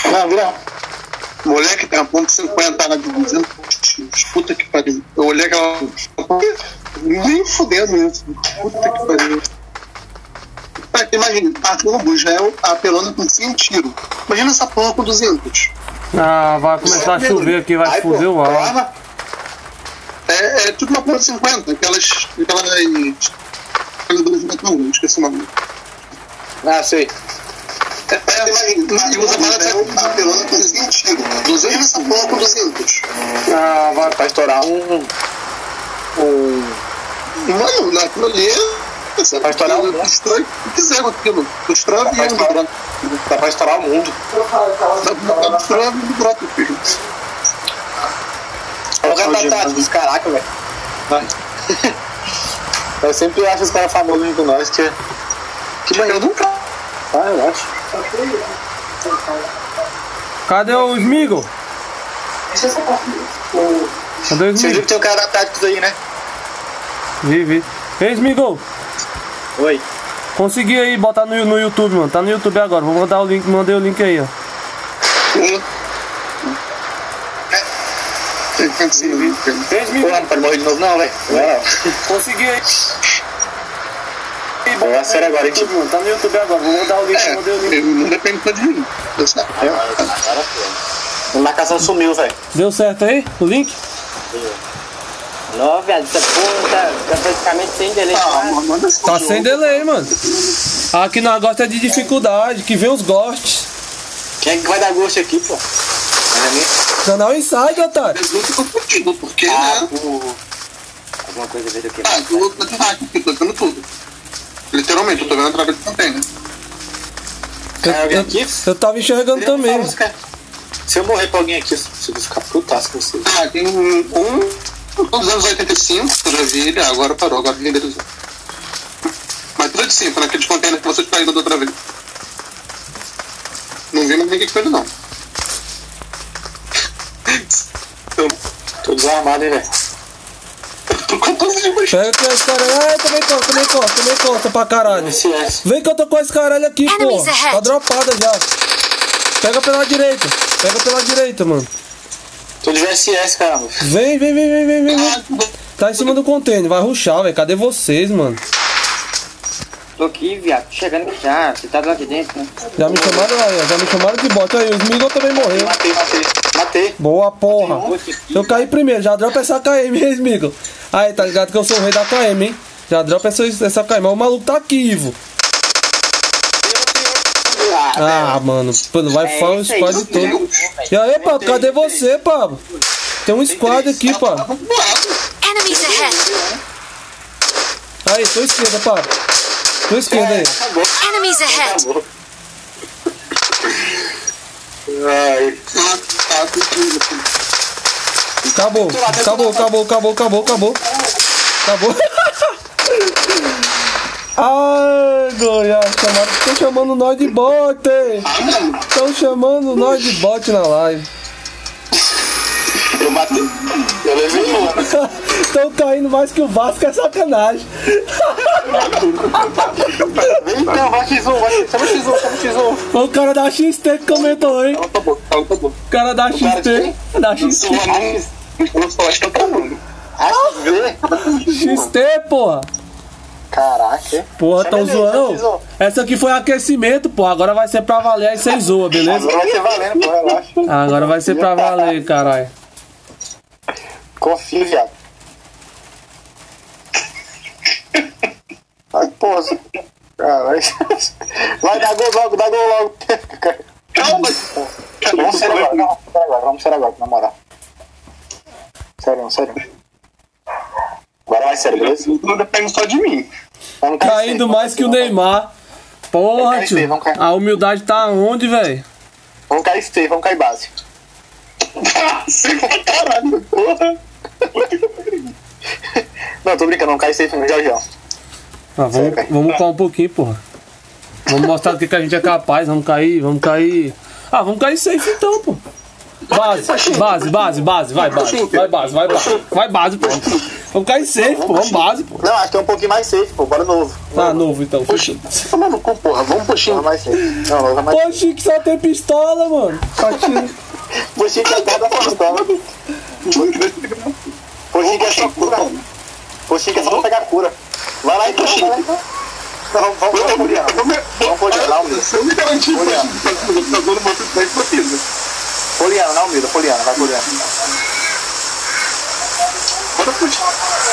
Não, vira. Moleque, tem uma ponto 50 lá de 200. Puta que pariu. Eu olhei aquela. Nem fudendo isso. Puta que pariu. Imagina, a turbo já é apelando com 100 tiros. Imagina essa porra com 200. Ah, vai começar a chover aqui, vai foder o ar. É tudo uma ponto 50. Aquelas esqueci o nome. Ah, sei. E usa para apelando com 100 tiros. 200 nessa porra com 200. Ah, vai estourar Mano, naquilo ali vai estourar o mundo. Destrói o que quiser com aquilo. Destrói o avião do Broto. Dá pra estourar o mundo. Dá destrói o avião do Broto, filho. Olha o cara tá dos caraca, velho. Eu sempre acho os caras famosos com nós que banheiro nunca. Ah, eu acho. Cadê o Smigol? Cadê o Você viu Smigol? que tem um cara da Táticos aí, né? Vi. Ei, Smigol, Oi. consegui aí botar no YouTube, mano. Tá no YouTube agora. Vou mandar o link, mandei o link aí, ó. Ei, Smigol, Pô, não pode morrer de novo não, velho. consegui aí. Vou a sério agora, hein? Tá no YouTube agora. Vou mandar o link, mandei o link. Não depende só de mim. Eu sei. A marcação sumiu, velho. Deu certo aí? O link? Não, velho, essa porra tá praticamente sem delay. Tá sem delay, mano. Aqui nós gosta de dificuldade, que vem os gostos. Quem é que vai dar gosto aqui, pô? Canal Inside, otário. Eu fico contigo, porque, Ah, né? Alguma coisa veio do que? O outro tá de hack, porque tô vendo tudo. Literalmente, eu tô vendo através do container. Eu tava enxergando também. Mano. Se eu morrer pra alguém aqui, eu vou ficar putaço com você. Tem dos anos 85, que eu já vi ele, agora parou, agora renderizou. Mas tudo de 5, naqueles containers que vocês caíram da outra vez. Não vi mais ninguém com ele, não. Então, Tô desarmado, hein, velho. tô contando de baixo. Pega com esse caralho. Ah, também corta pra caralho. SS. Vem que eu tô com esse caralho aqui, pô. Tá dropada já. Pega pela direita, mano. Tô de VSS, caramba. Vem. Tá em cima do container, vai rushar, velho. Cadê vocês, mano? Tô aqui, viado. Tô chegando aqui já. Você tá lá de dentro, né? Já me chamaram de bot. Aí, o Smigol também morreu. Matei. Boa, porra. Eu caí primeiro, já dropa essa KM, hein, Smigol? Aí, tá ligado que eu sou o rei da KM, hein? Já dropa essa KM, mas o maluco tá quivo. Ah, mano, vai falar o squad todo. E aí, Pablo, cadê você, Pablo? Tem um squad aqui, Pablo. Enemies ahead. Aí, tua esquerda, Pablo. Tua esquerda aí. Enemies ahead. Acabou. Ai, Goiás, estão chamando nós de bot. Estão chamando nós de bot na live. Eu matei. Eu levei uma. Estão caindo mais que o Vasco, é sacanagem. Vem então, vai X1, chama X1. Foi o cara da XT que comentou, hein? Tá bom. O cara da XT. Da XT. Eu vou falar que eu tô falando. XT, porra. Caraca. Porra, tão zoando? Não? Essa aqui foi aquecimento, porra. Agora vai ser pra valer, aí vocês zoam, beleza? Agora vai ser valendo, pô, relaxa. Agora vai ser pra valer, caralho. Confia, viado. Ai, porra. Caralho. Vai dar gol logo. Calma. Vamos ser agora, na moral. Sério. Agora vai sério, beleza? Não depende só de mim. Caindo mais que o Neymar. Porra, tio. A humildade tá onde, velho? Vamos cair stay, vamos cair base. Você pra caralho, porra. Não, tô brincando, vamos cair stay já. Ah, vamos upar um pouquinho, porra. Vamos mostrar do que a gente é capaz. Vamos cair. Ah, vamos cair safe então, pô. Base, vai base, pô. Vamos cair safe, pô, vamos base, pô. Não, acho que é um pouquinho mais safe, pô, bora novo. Tá, novo então. Poxa, toma no cu, porra. Vamos puxinho. Mais safe. Não, novo é mais safe. Poxa, que só tem pistola, mano. Poxinho que é a cara da pistola. Poxinho que é só cura. Poxinho que é só pra pegar cura. Vai lá e puxa. Vamos Poliana. Vamos Poliana, não, Mira. Eu me garanti, Poliana, não, Mira. Poliana, vai Poliana. bora puxar.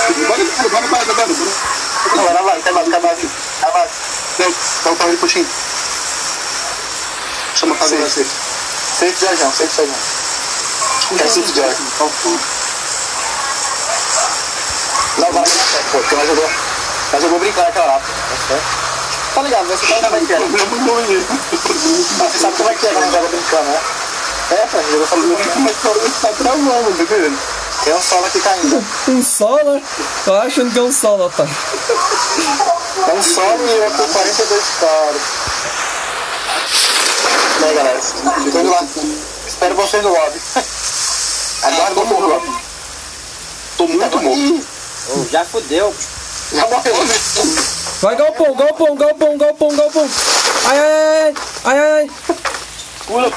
Agora vai, cai base. Dá o carro de puxinho. Chama a cadeira safe. Safe viajão. Quer safe viajão. Não, vai, pô, porque nós jogou brincar naquela lá. Tá ligado, você sabe como é que é. Você sabe como é que é quando a gente joga brincando, né? É, pô, a gente jogou só brincando. Mas tá travando, tá vendo? Tem um solo aqui caindo. Um solo? Tô achando que é um solo, tá? É um solo e eu tô 42 caras. E aí, galera? Tô indo lá. Espero vocês no lobby. Agora eu vou pro lobby. Tô muito morto. Já fudeu. Já morreu. Vai, galpão. Ai. Pula.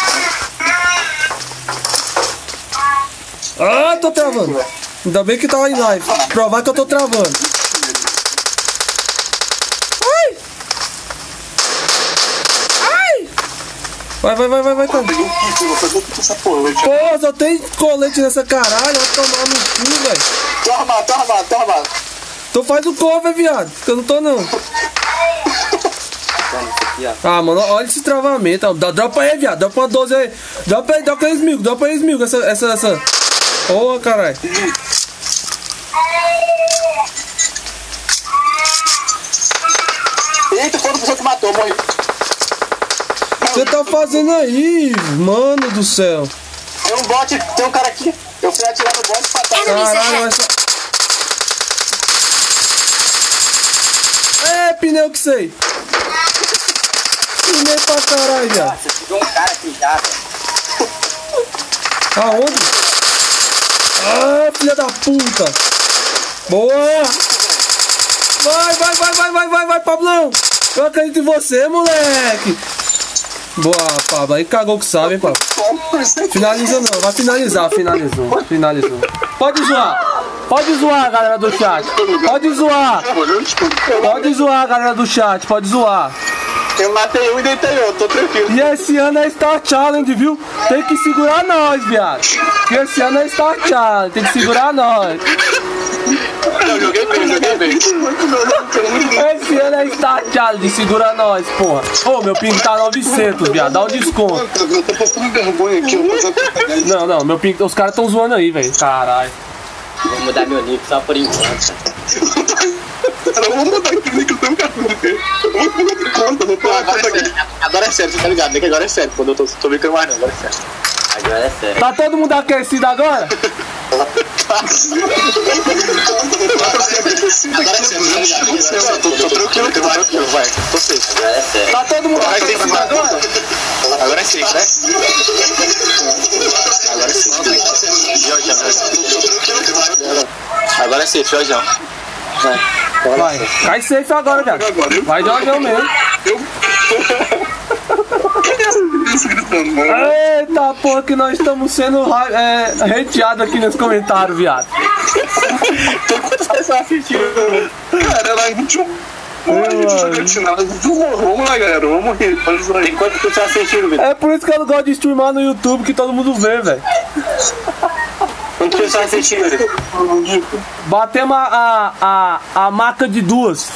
Ah, tô travando. Ainda bem que tá em live. Provar que eu tô travando. Ai. Vai. Pô, só tem colete nessa caralho. Vai tomar no cu, velho. Tô armado. Tu faz o cover, viado. Que eu não tô, não. Ah, mano, olha esse travamento. Dropa aí, viado. Dropa uma 12 aí. Dropa aí, esmigo. Essa. Ô, caralho. Eita, foi a pessoa que matou, morri. O que você tá fazendo aí, mano do céu? Tem um bot, tem um cara aqui. Eu fui atirar no bot pra trás. Enemies Caralho, ahead. Pneu que sei. Pneu pra caralho, viado. Você pegou um cara aqui já, velho. Aonde? Ah, filha da puta. Boa. Vai, Pablão. Eu acredito em você, moleque. Boa, Pablo. Aí cagou que sabe, hein, Pablo. Finaliza não, vai finalizar. Finalizou. Pode zoar, galera do chat. Pode zoar, galera do chat. Pode zoar. Eu matei um e deitei outro, tô tranquilo. E esse ano é Star Challenge, viu? Tem que segurar nós, viado. E esse ano é Star Challenge, tem que segurar nós. Eu joguei bem. Esse ano é Star Challenge, segura nós, porra. Ô, meu ping tá 900, viado, dá um desconto. Eu tô passando vergonha aqui. Não, meu ping, os caras tão zoando aí, velho. Caralho. Vou mudar meu nick só por enquanto. Eu vou mudar aqui, que eu tenho cartão de Agora é sério, você tá ligado, né? Que agora é sério. Quando eu tô brincando mais não, agora é sério. Agora é sério. Tá todo mundo aquecido agora? Agora é sério, tô tranquilo, vai. Tô safe. Agora é sério. Tá todo mundo aquecido agora? Agora é safe, né? Agora é safe. Agora é safe, Jorjão. Vai, cai safe agora, viado. Vai de Jorjão mesmo. Eita porra, que nós estamos sendo hateados aqui nos comentários, viado. Tem quantas pessoas assistindo? Cara, era 21. Vamos lá, galera, vamos rir. Tem quantas pessoas assistindo, Vitor? É por isso que eu não gosto de streamar no YouTube, que todo mundo vê, velho. Quantas pessoas assistindo, Vitor? Batemos a marca de 2.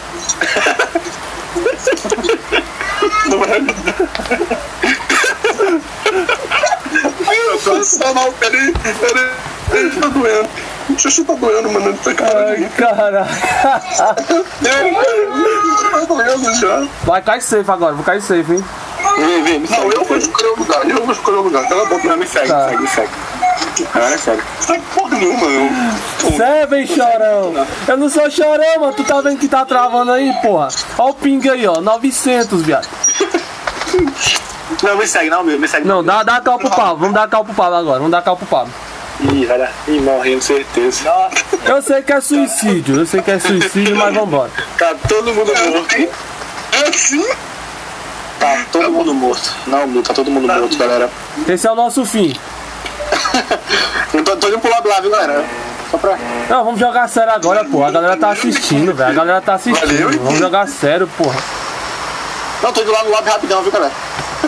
Não, peraí, tá doendo. O xixi tá doendo, mano. Tá Ai, caralho. Tá doendo já. Vai cair safe agora, vou cair safe, hein. Vem. Não, eu vou escolher o lugar, Cala a boca. Não, me segue. Agora é sério. Sai porra nenhuma, Cê é bem chorão. Eu não sou chorão, mano. Tu tá vendo que tá travando aí, porra? Ó o ping aí, ó. 900, viado. Não, me segue, não, meu. Me segue. Não, dá cal pro Pablo. Vamos dar cal pro Pablo agora. Vamos dar cal pro Pablo. Ih, vai dar. Ih, morrendo, certeza. Nossa. Eu sei que é suicídio. Eu sei que é suicídio, mas vambora. Tá todo mundo morto. É assim? Tá todo mundo morto. Não, tá todo mundo morto, galera. Esse é o nosso fim. Eu tô indo pro lado lá, viu, galera? Só pra... Não, vamos jogar sério agora, pô. A galera tá assistindo, velho. A galera tá assistindo. Valeu, Vamos jogar sério, porra. Não, tô indo lá no lobby rapidão, viu, galera?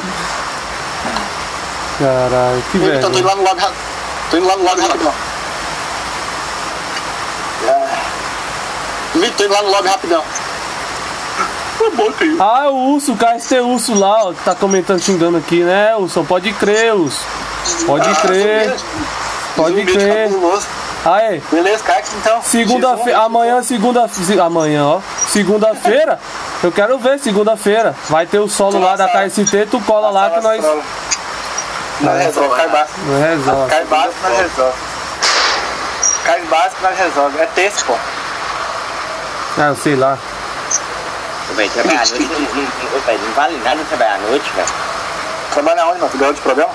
Caralho, que Então, tô velho. indo lá no lobby Tô indo lá no lobby rapidão. Vitor, tô indo lá no lobby rapidão. Ah, é o Urso, o KST Urso lá, ó, que tá comentando, xingando aqui, né, Urso? Pode crer, Urso. Pode crer. Pode crer. Aê. Beleza, Cax, então. Segunda-feira, amanhã, amanhã, ó. Segunda-feira, eu quero ver, segunda-feira. Vai ter o solo lá da KST, tu cola lá que nós. Nós resolve, cai básico. Não resolve. Cai básico, nós resolve. Cai básico, nós resolve. É texto, pô. Ah, eu sei lá. Velho, trabalhar à noite não vale nada trabalhar à noite, velho. Trabalha onde, mano? Tu ganhou de programa?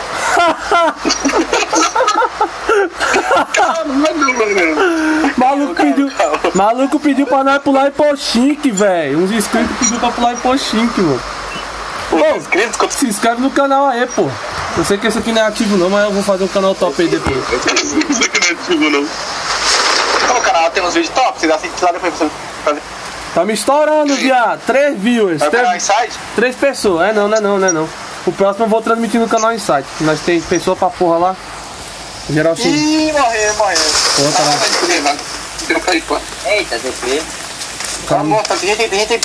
Maluco pediu pra nós pular em Pochink, velho. Uns inscritos pediu pra pular em Pochink, mano. Ô, se inscreve no canal aí, pô. Eu sei que esse aqui não é ativo não, mas eu vou fazer um canal top aí depois. Não sei que não é ativo, não. O canal tem uns vídeos top, vocês assistem lá depois pra você fazer. Tá me estourando, viado. 3 viewers. Vai pro canal Inside? 3 pessoas. É não, não é não, não é não. O próximo eu vou transmitir no canal Insight. Nós tem pessoa pra porra lá. Geral sim. Ih, morreu. Porra, tá lá. Eu caí, pô. Eita, DP. Vamos, tem gente.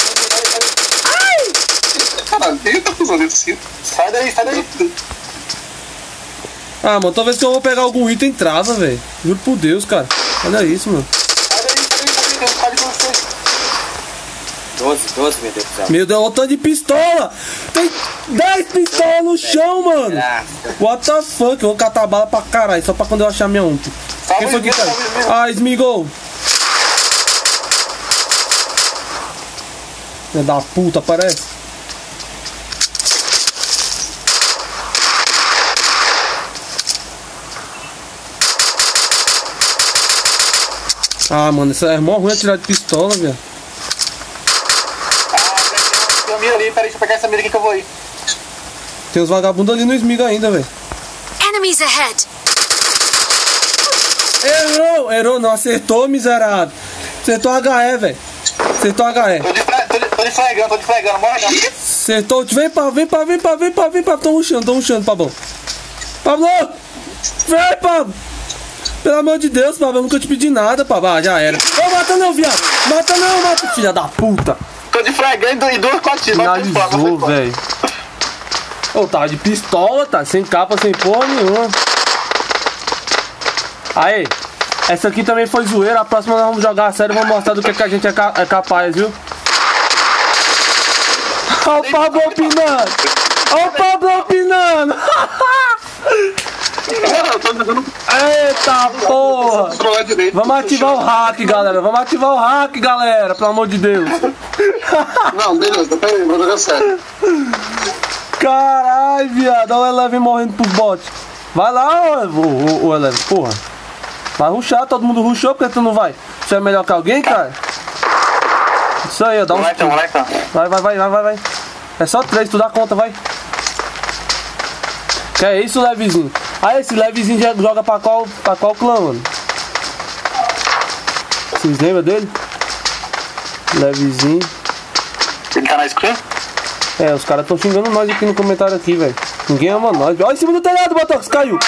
Caralho, quem tá fazendo isso? Sai daí. Ah, mano, talvez que eu vou pegar algum item trava, velho. Juro por Deus, cara. Olha isso, mano. Sai daí, tem um cara de vocês. 12, meu Deus do céu. Meu Deus, olha o tanto de pistola. Tem 10 pistolas no chão, mano. Graça. What the fuck? Eu vou catar bala pra caralho, só pra quando eu achar minha ump. Quem foi que tá? Ah, Smigol. Filha da puta, parece. Ah, mano, isso é mó ruim atirar de pistola, velho. Tem uma mira ali, peraí, deixa eu pegar essa mira aqui que eu vou ir. Tem uns vagabundos ali no Smigo ainda, velho. Enemies ahead. Errou, não acertou, miserável. Acertou HE, velho. Acertou HE. Tô de flagrando, morre não. Acertou, vem pra. Tô rushando, Pablo. Pablo! Vem, Pablo! Pelo amor de Deus, Pablo, eu nunca te pedi nada, Pablo. Ah, já era. Ô, mata não, viado! Mata, filha da puta! Tô de flagrando e 2 cotinhas. Finalizou, velho. Ô, tava de pistola, tá? Sem capa, sem porra nenhuma. Aí, essa aqui também foi zoeira. A próxima nós vamos jogar a sério. Vamos mostrar do que a gente é capaz, viu? Olha o Pablo opinando! Eita porra! Vamos ativar o hack, galera. Pelo amor de Deus. Não, beleza, peraí, vou jogar sério. Caralho, viado. Olha o Eleven morrendo pros bots. Vai lá, o Eleven, porra. Vai rushar, todo mundo rushou, porque tu não vai? Você é melhor que alguém, cara? Isso aí, ó, dá um. Vai. É só 3, tu dá conta, vai. Que é isso, Levezinho? Ah, esse Levezinho já joga pra qual clã, mano? Vocês lembram dele? Levezinho. Ele tá na screen? É, os caras tão xingando nós aqui no comentário aqui, velho. Ninguém ama nós. Olha em cima do telhado, Botox, caiu.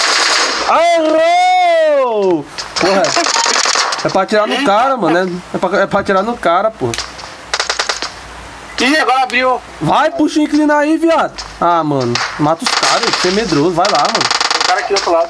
Errou! Porra, é pra atirar no cara, mano. É pra atirar no cara, porra. Ih, agora abriu. Vai, puxa e inclina aí, viado. Ah, mano, mata os caras, você é medroso, vai lá, mano. Tem um cara aqui do outro lado.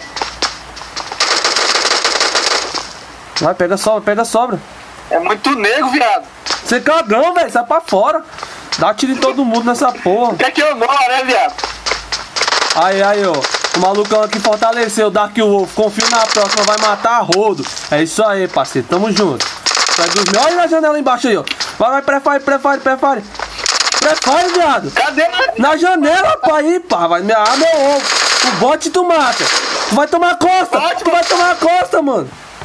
Vai, pega sobra. É muito nego, viado. Você é cagão, velho, sai pra fora. Dá tiro em todo mundo nessa porra. Quer que eu morra, né, viado? Aí, ó. O malucão aqui fortaleceu o Dark Wolf. Confio na próxima, vai matar a rodo. É isso aí, parceiro, tamo junto. Olha na janela embaixo aí, ó. Vai, prefire. Prepara, viado. Cadê? Na janela, pá, aí, pá. Vai me meu ovo. O bote tu mata. Tu vai tomar costa. Tu vai tomar costa, mano.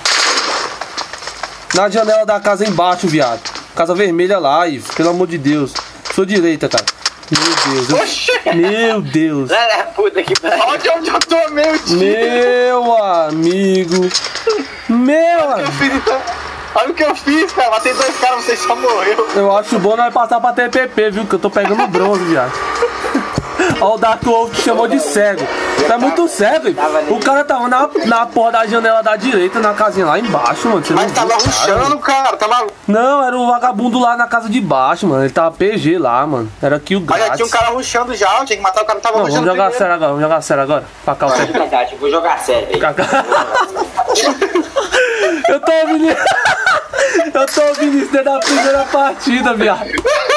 Na janela da casa embaixo, viado. Casa vermelha lá, Ivo. Pelo amor de Deus. Sou direita, cara. Meu Deus. Oxi. Meu Deus. Olha a puta que pariu. Onde eu tô, meu tio? Meu amigo. Meu amigo. Olha o que eu fiz, cara. Matei 2 caras, você só morreu. Eu acho bom nós passar pra TPP, viu? Que eu tô pegando bronze, viado. Ó, o Dark Wolf que chamou de cego. Tu é muito cego, hein? O cara tava na porra da janela da direita, na casinha lá embaixo, mano. Você Mas não tava viu, rushando, cara. Tava... Não, era o vagabundo lá na casa de baixo, mano. Ele tava PG lá, mano. Era kill Mas grátis. já tinha um cara rushando já. Eu tinha que matar o cara que tava Não, rushando. vamos jogar primeiro. sério agora, vamos jogar sério agora. Cacau, É verdade, eu vou jogar sério, velho. Eu tô ouvindo. Eu tô ouvindo isso desde a primeira partida, viado.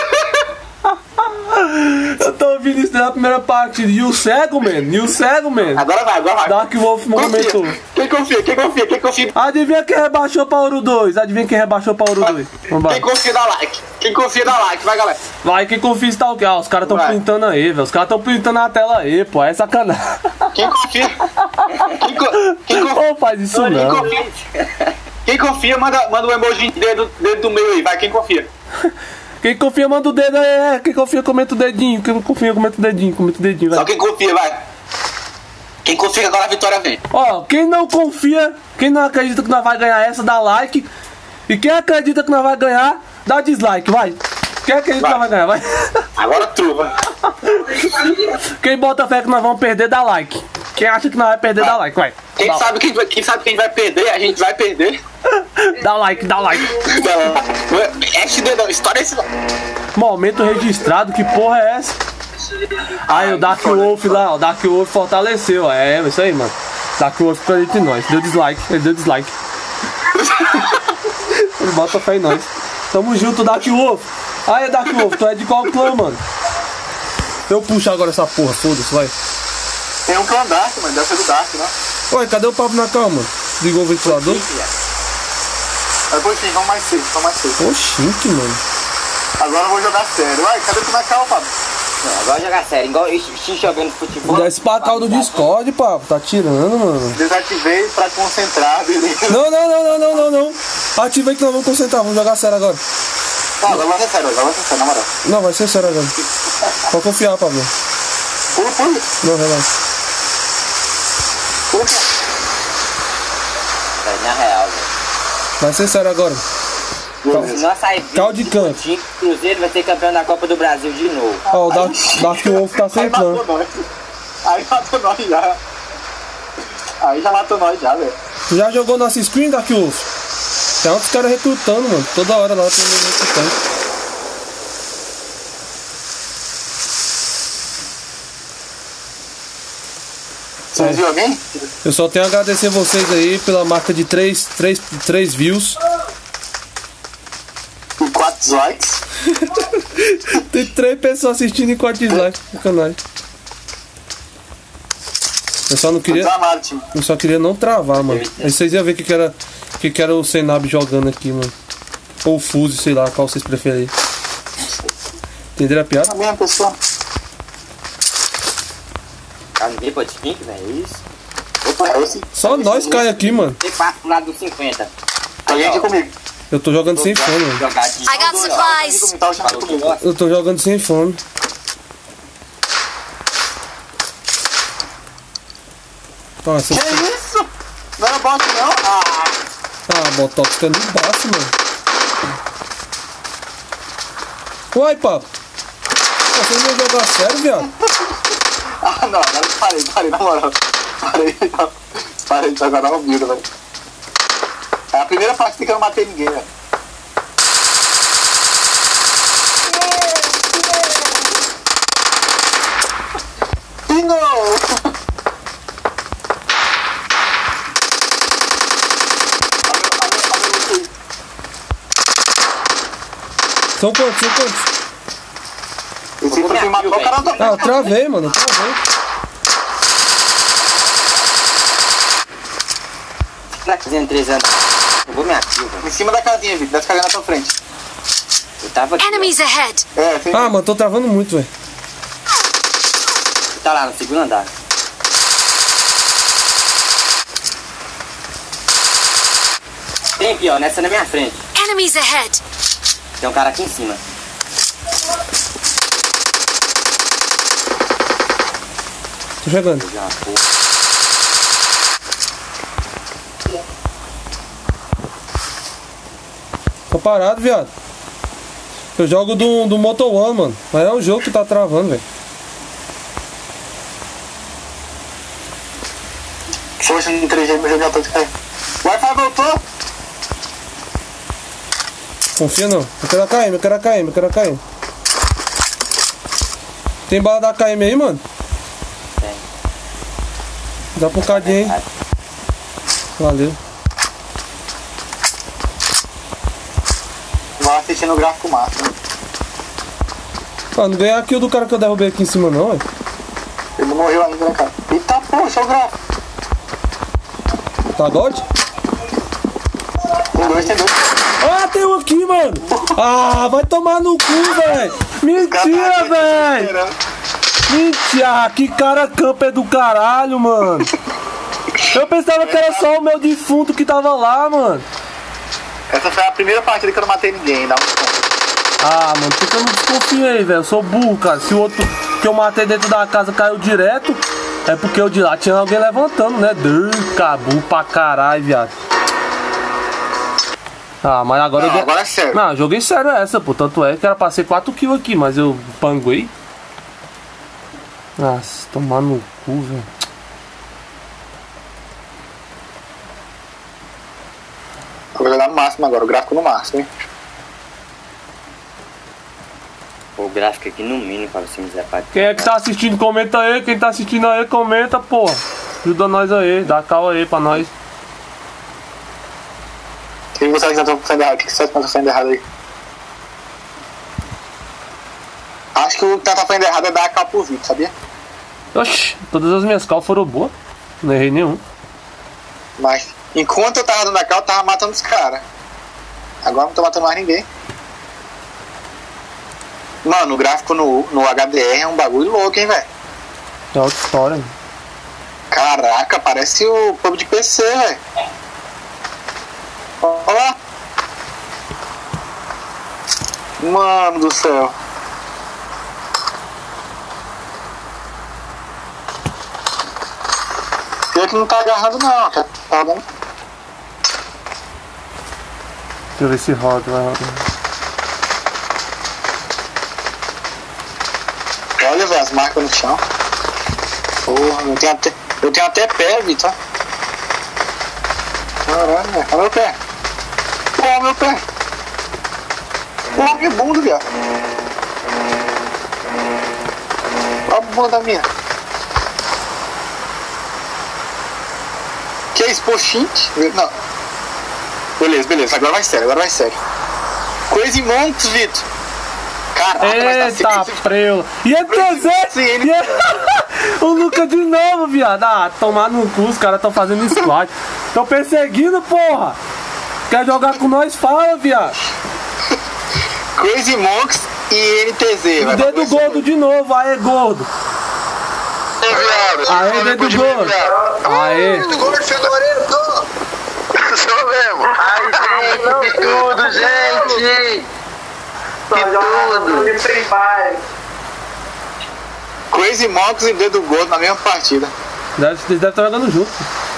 Eu tô ouvindo isso desde a primeira partida. E o cego, mano? E o cego, mano? Agora vai. Dark Wolf movimentou. Quem confia? Adivinha quem rebaixou pra Ouro 2? Adivinha quem rebaixou pra Ouro 2? Vambora. Quem confia dá like. Vai, galera. Vai, quem confia está o quê? Os caras tão Vai. printando aí, velho. Os caras tão printando na tela aí, pô. É sacanagem. Quem confia? Ô, faz isso não. Quem confia, manda um emoji de dedo do meio aí. Vai, quem confia? Quem confia, manda o dedo aí. Quem confia, comenta o dedinho. Quem não confia, comenta o dedinho. Comenta o dedinho, Só vai. quem confia, vai. Quem confia agora a vitória vem. Ó, quem não confia, quem não acredita que nós vai ganhar essa, dá like. E quem acredita que nós vai ganhar, dá dislike, vai. Quem acredita que nós vai ganhar, vai. Agora truva. Quem bota fé que nós vamos perder, dá like. Quem acha que nós vai perder, dá like, vai. Quem sabe que a gente vai perder, a gente vai perder. Dá like, dá like. SD não, história é esse. Momento registrado, que porra é essa? Aí o Dark Wolf lá, ó, o Dark Wolf fortaleceu, ó. É isso aí, mano. Dark Wolf ficou entre nós, deu dislike, ele deu dislike. Ele bota fé em nós. Tamo junto, Dark Wolf. Aí, Dark Wolf, tu é de qual clã, mano? Eu puxo agora essa porra, foda-se, vai. Tem um clã Dark, mano, deve ser do Dark, né? Oi, cadê o papo na calma, mano? Ligou o ventilador? Depois sim, vamos mais cedo. Oxente, mano. Agora eu vou jogar sério. Vai, cadê tu na calma, Pablo? Não, agora jogar sério, igual eu jogando futebol. Desce pra cal do Discord, papo. Tá tirando, mano. Desativei pra concentrar, beleza. Não. Ativa aí que nós vamos concentrar, vamos jogar sério agora. Não, agora vai ser sério, na moral. Não, vai ser sério agora. Pode confiar, Pablo. Pula. Não, relaxa. Pula. Na real, velho. Vai ser sério agora. Se nós sair Cal de canto. time, Cruzeiro vai ser campeão da Copa do Brasil de novo. Ó, o Dark Wolf tá sem clã. Aí matou nós já. Aí já matou nós já, velho. Tu já jogou nossa screen, Dark Wolf? Tem outros caras recrutando, mano. Toda hora lá tem um recrutando. Você viu alguém? Eu só tenho a agradecer vocês aí pela marca de 3 views. E 4 likes. Tem 3 pessoas assistindo e 4 dislikes no canal. Eu só não queria. Desamado, time. Eu só queria não travar, mano. Aí vocês iam ver que era o Senab jogando aqui, mano. Ou o Fuse, sei lá, qual vocês preferem. Entenderam a piada? A mesma pessoa. Tá no meio de 5, velho, é isso? Opa, esse. Só nós cai aqui, mano. Tem passo pro lado dos 50. Alguém aqui comigo. Eu tô jogando sem fome, mano. Jogar aqui. I got supplies. Tá achando comigo. Eu tô jogando sem fome. Nossa, Que isso? Não era bot não? ah, Botox tá no baixo, mano. Uai, papo. Vocês vão jogar sério, viado? Não, agora eu parei, na moral. Parei de jogar na vida, velho. É a primeira partida que eu não matei ninguém, velho. Bingo! São quantos? Esse foi quem matou o cara do... Ah, eu travei, mano. Eu travei. Tá fazendo 3 anos. Eu vou me ativo, velho. Em cima da casinha, Vitor. Desce casinha na tua frente. Eu tava aqui, Enemies ahead! Tem... Ah, mano, tô travando muito, velho. ó. Tá lá no segundo andar. Tem aqui, ó, nessa na minha frente. Enemies ahead! Tem um cara aqui em cima. Tô chegando. Já, pô. Tô parado, viado. Eu jogo do Moto One, mano. Mas é o jogo que tá travando, velho. Força no 3G, meu jogo já pode cair. O Wi-Fi voltou! Confia não. Eu quero AKM, eu quero AKM, eu quero AKM. Tem bala da AKM aí, mano? Tem. Dá pra um cadinho, hein? Valeu. Vou assistindo o gráfico máximo. Ah, não ganhei a kill do cara que eu derrubei aqui em cima não, velho. Ele não morreu ainda, né, cara? Eita, poxa, o gráfico. Tá God? Tem dois. Ah, tem um aqui, mano. Ah, vai tomar no cu, velho. Mentira, velho. Mentira, que cara camper do caralho, mano. Eu pensava que era só o meu defunto que tava lá, mano. Essa foi a primeira partida que eu não matei ninguém, dá um ponto. Ah, mano, por que eu não desconfiei, velho? Eu sou burro, cara. Se o outro que eu matei dentro da casa caiu direto, é porque o de lá tinha alguém levantando, né? Cabu pra caralho, viado. Ah, mas agora Não, eu... agora é sério. Não, eu joguei sério essa, pô. Tanto é que era pra ser 4 kills aqui, mas eu panguei. Nossa, tomar no cu, velho. Eu vou jogar no máximo agora, o gráfico no máximo, hein? O gráfico aqui no mínimo para você me zerar. Quem é que tá assistindo, comenta aí. Quem tá assistindo aí, comenta, pô. Ajuda nós aí, dá cal aí pra nós. O que você acha que tá fazendo errado? O que você acha que tá fazendo errado aí? Acho que o que tá fazendo errado é dar a cal pro Vitor, sabia? Oxi, todas as minhas cal foram boas. Não errei nenhum. Mas enquanto eu tava dando a cal, eu tava matando os caras. Agora não tô matando mais ninguém. Mano, o gráfico no HDR é um bagulho louco, hein, velho? É outra história, mano. Caraca, parece o povo de PC, velho. Olha lá. Mano do céu. Pior que não tá agarrando não, tá dando. Deixa eu ver se roda, vai rodar. Olha, velho, as marcas no chão. Porra, eu tenho até pé, Vitor. Caralho, velho. Olha meu pé. Olha meu pé. Olha minha bunda, viado. Olha a bunda da minha. Que é isso, poxinte? Não. Beleza. Agora vai sério. Crazy Monks, Vitor. Caraca, mas tá eita, preula. E é TZ? O Lucas de novo, viado. Ah, tomar no cu, os caras tão fazendo squad. Tão perseguindo, porra. Quer jogar com nós? Fala, viado. Crazy Monks e NTZ. O dedo gordo de novo, aê, gordo. Aê, dedo gordo. Aê. Gordo fedorento. Sou mesmo. Ai, gente, que tudo, gente. Que tudo. Crazy Monks e Dedo Gordo na mesma partida. Eles devem estar jogando junto.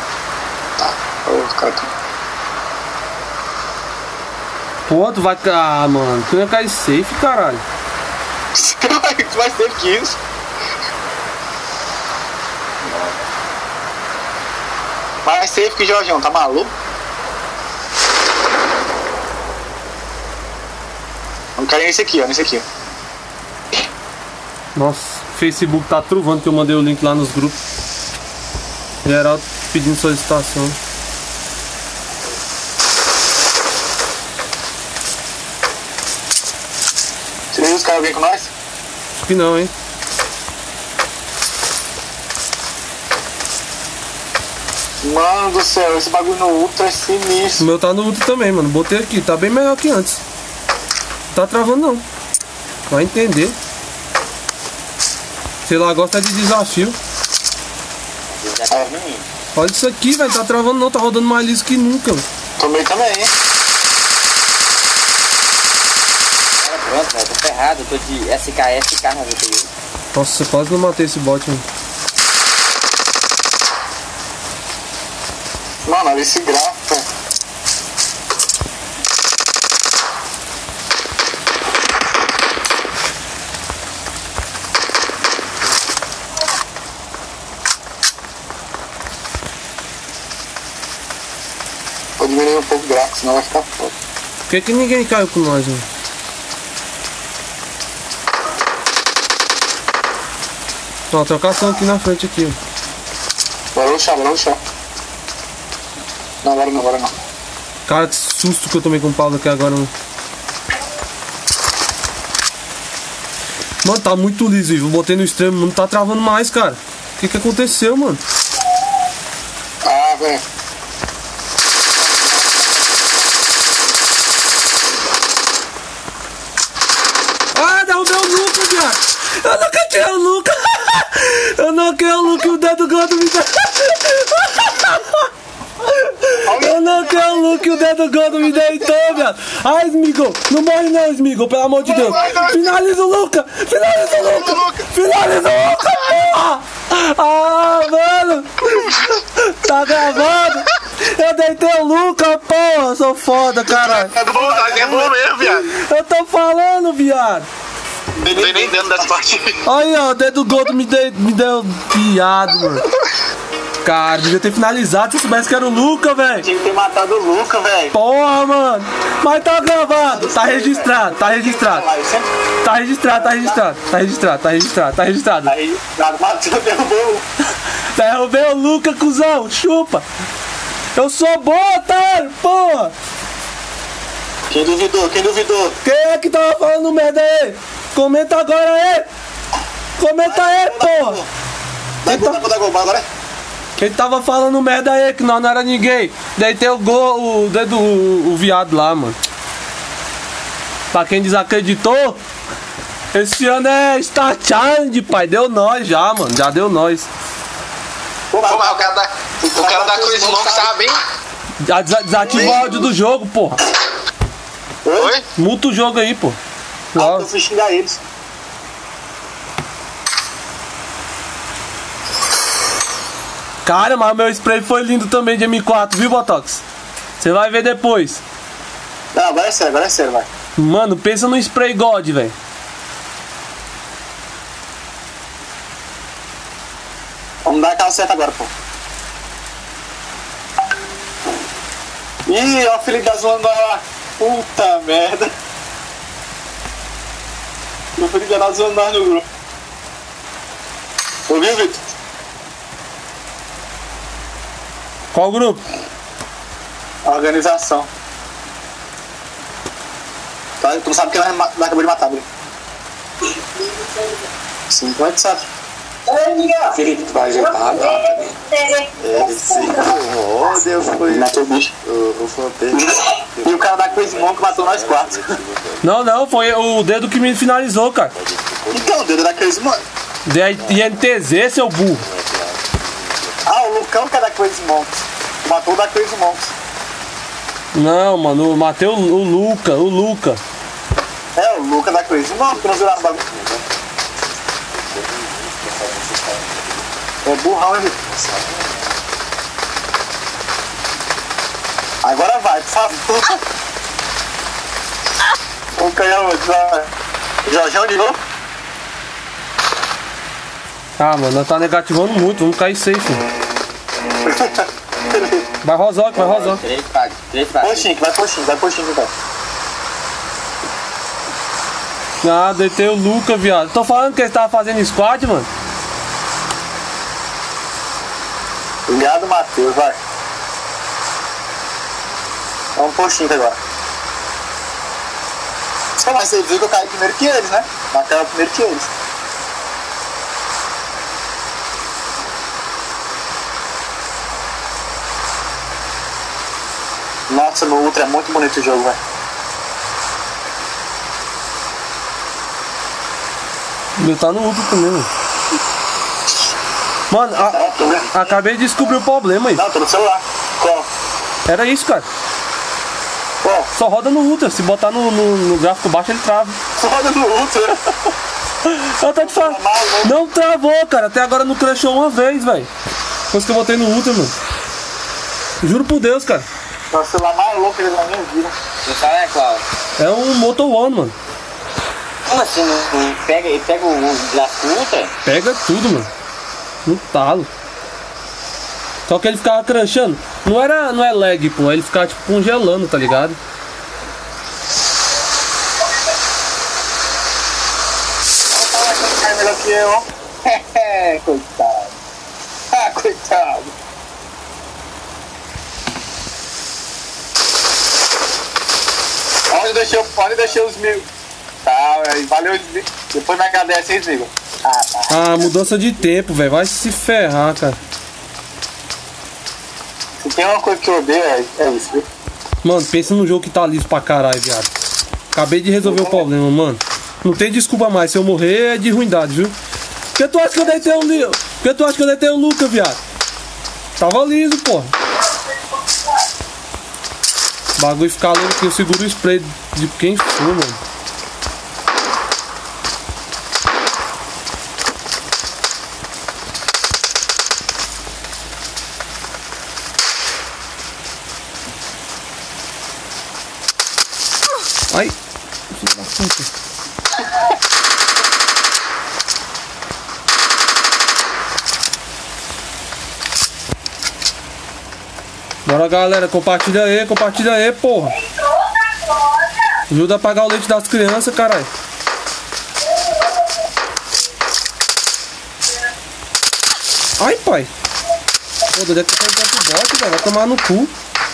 Os caras tão... Pô, tu vai... Ah, mano, tu ia cair safe, caralho. Tu vai ser que isso. Mais safe que Jorjão, tá maluco? Vamos cair nesse aqui, ó, Nossa, o Facebook tá truvando que eu mandei o link lá nos grupos. Geral pedindo solicitação. Você viu os caras vêm com nós? Acho que não, hein? Mano do céu, esse bagulho no Ultra é O sinistro. meu tá no Ultra também, mano. Botei aqui, tá bem melhor que antes. Tá travando não. Vai entender. Sei lá, gosta de desafio. Já tá ruim. Olha isso aqui, velho. Tá travando não, tá rodando mais liso que nunca. Tomei também, hein? Pronto, velho, tô ferrado. Eu tô de SKS na GPU. Nossa, quase não matei esse bot, mano. Mano, olha esse gráfico. Vou diminuir um pouco o gráfico, senão vai ficar foda. Por que ninguém caiu com nós, mano? Ó, trocação aqui na frente aqui, ó. Bora no chão, bora no chão. Não, agora não, agora não. Cara, que susto que eu tomei com o Paulo aqui agora, mano. Mano, tá muito liso, Ivo. Eu botei no extremo, não tá travando mais, cara. O que aconteceu, mano? Ah, velho. Ah, derrubei o Luca, viado. Eu não quero o Luca. Eu não quero o Luca e o dedo gordo me dá. Eu não quero o Luke e o dedo gordo me deitou, viado. Ai, Smigol, não morre não, Smigol, pelo amor de Deus. Finaliza o Luca, finaliza o Luca, finaliza o Luca, porra. Ah, mano, tá gravado. Eu deitei o Luca, porra, sou foda, caralho. É bom mesmo, viado. Eu tô falando, viado. Não tem nem dentro dessa partida. Aí, ó, o dedo gordo me deu piado, mano. Cara, devia ter finalizado se eu soubesse que era o Luca, velho. Tinha que ter matado o Luca, velho. Porra, mano. Mas tá gravado, tá registrado, tá registrado. Tá registrado, tá registrado, tá registrado, tá registrado, tá registrado. Aí, matou, derrubou. Derrubei o Luca, cuzão, chupa. Eu sou bom, otário, porra. Quem duvidou? Quem duvidou? Quem é que tava falando merda aí? Comenta agora aí. Comenta aí, porra. Dá gol, agora. Quem tava falando merda aí que nós não era ninguém. Deitei o gol, o viado lá, mano. Pra quem desacreditou, esse ano é Star Challenge, pai. Deu nós já, mano. Já deu nós. Pô, mas o cara da Crazy Monk tava bem. Já desativa o áudio do jogo, porra. Oi? Muta o jogo aí, pô. Eu fui xingar eles. Cara, mas meu spray foi lindo também de M4, viu, Botox? Você vai ver depois. Não, agora é sério, vai. Mano, pensa no spray God, velho. Vamos dar aquela seta agora, pô. Ih, ó o Felipe da zoando lá. Puta merda. O Felipe já tá zoando nós no grupo. Ouviu, Vitor? Qual grupo? A organização. Tá, tu não sabe quem vai acabou de matar, Bruno. Sim, como é que sabe? Felipe, tu vai ajeitar a data, né? Deus foi. Matou o bicho. E o cara da Crazy Monk matou nós quatro. Não, foi o dedo que me finalizou, cara. Então, o dedo da Crazy Monk. INTZ, seu burro. Ah, o Lucão que é da Crazy Monk. Matou o da Crazy Monk. Não, mano, eu matei o Luca. É, o Luca da Crazy Monk, que não viu nada bagulho. É burrão, hein, Vitor? Agora vai, por favor. O canhão, vai. Jorjão de novo? Ah, mano, nós tá negativando muito, vamos cair safe. Vai Rosoc. 3 para. Poxinho, vai. Ah, deitei o Luca, viado. Tô falando que ele tava fazendo squad, mano. Obrigado, Matheus, vai. Vamos poxinho agora. Mas você viu que eu caí primeiro que eles, né? Mas caiu primeiro que eles. Nossa, no Ultra é muito bonito o jogo, velho. Meu tá no outro também, mano. Mano, acabei de descobrir o problema aí. Não, tô no celular. Qual? Era isso, cara. Qual? Só roda no Ultra. Se botar no gráfico baixo, ele trava. Só roda no Ultra. Eu tô te falando. Não travou, cara. Até agora não crashou uma vez, velho. Depois que eu botei no Ultra, mano. Juro por Deus, cara. É o celular mais louco da minha vida. Você sabe, é qual? É um Moto One, mano. Como assim? Ele pega o gráfico Ultra? Pega tudo, mano. No talo. Só que ele ficava crunchando. Não é lag, pô. Ele ficava tipo congelando, tá ligado? É melhor que eu. Coitado. Ah, coitado. Onde deixei os mil? Tá, valeu. Depois me agradece aí, Zigo. Ah, tá. Ah, mudança de tempo, velho. Vai se ferrar, cara. Se tem uma coisa que eu odeio, é isso, viu? Mano, pensa num jogo que tá liso pra caralho, viado. Acabei de resolver o problema, mano. Não tem desculpa mais. Se eu morrer, é de ruindade, viu? Por que tu acha que eu deitei o Leo? Por que tu acha que eu deitei o Luca, viado? Tava liso, porra. O bagulho ficar louco que eu seguro o spray de quem for, mano. Ai, filho da puta. Bora, galera, compartilha aí, porra. Ajuda a pagar o leite das crianças, caralho. Ai, pai. Pô, onde é que tem tanto bote, velho? Vai tomar no cu.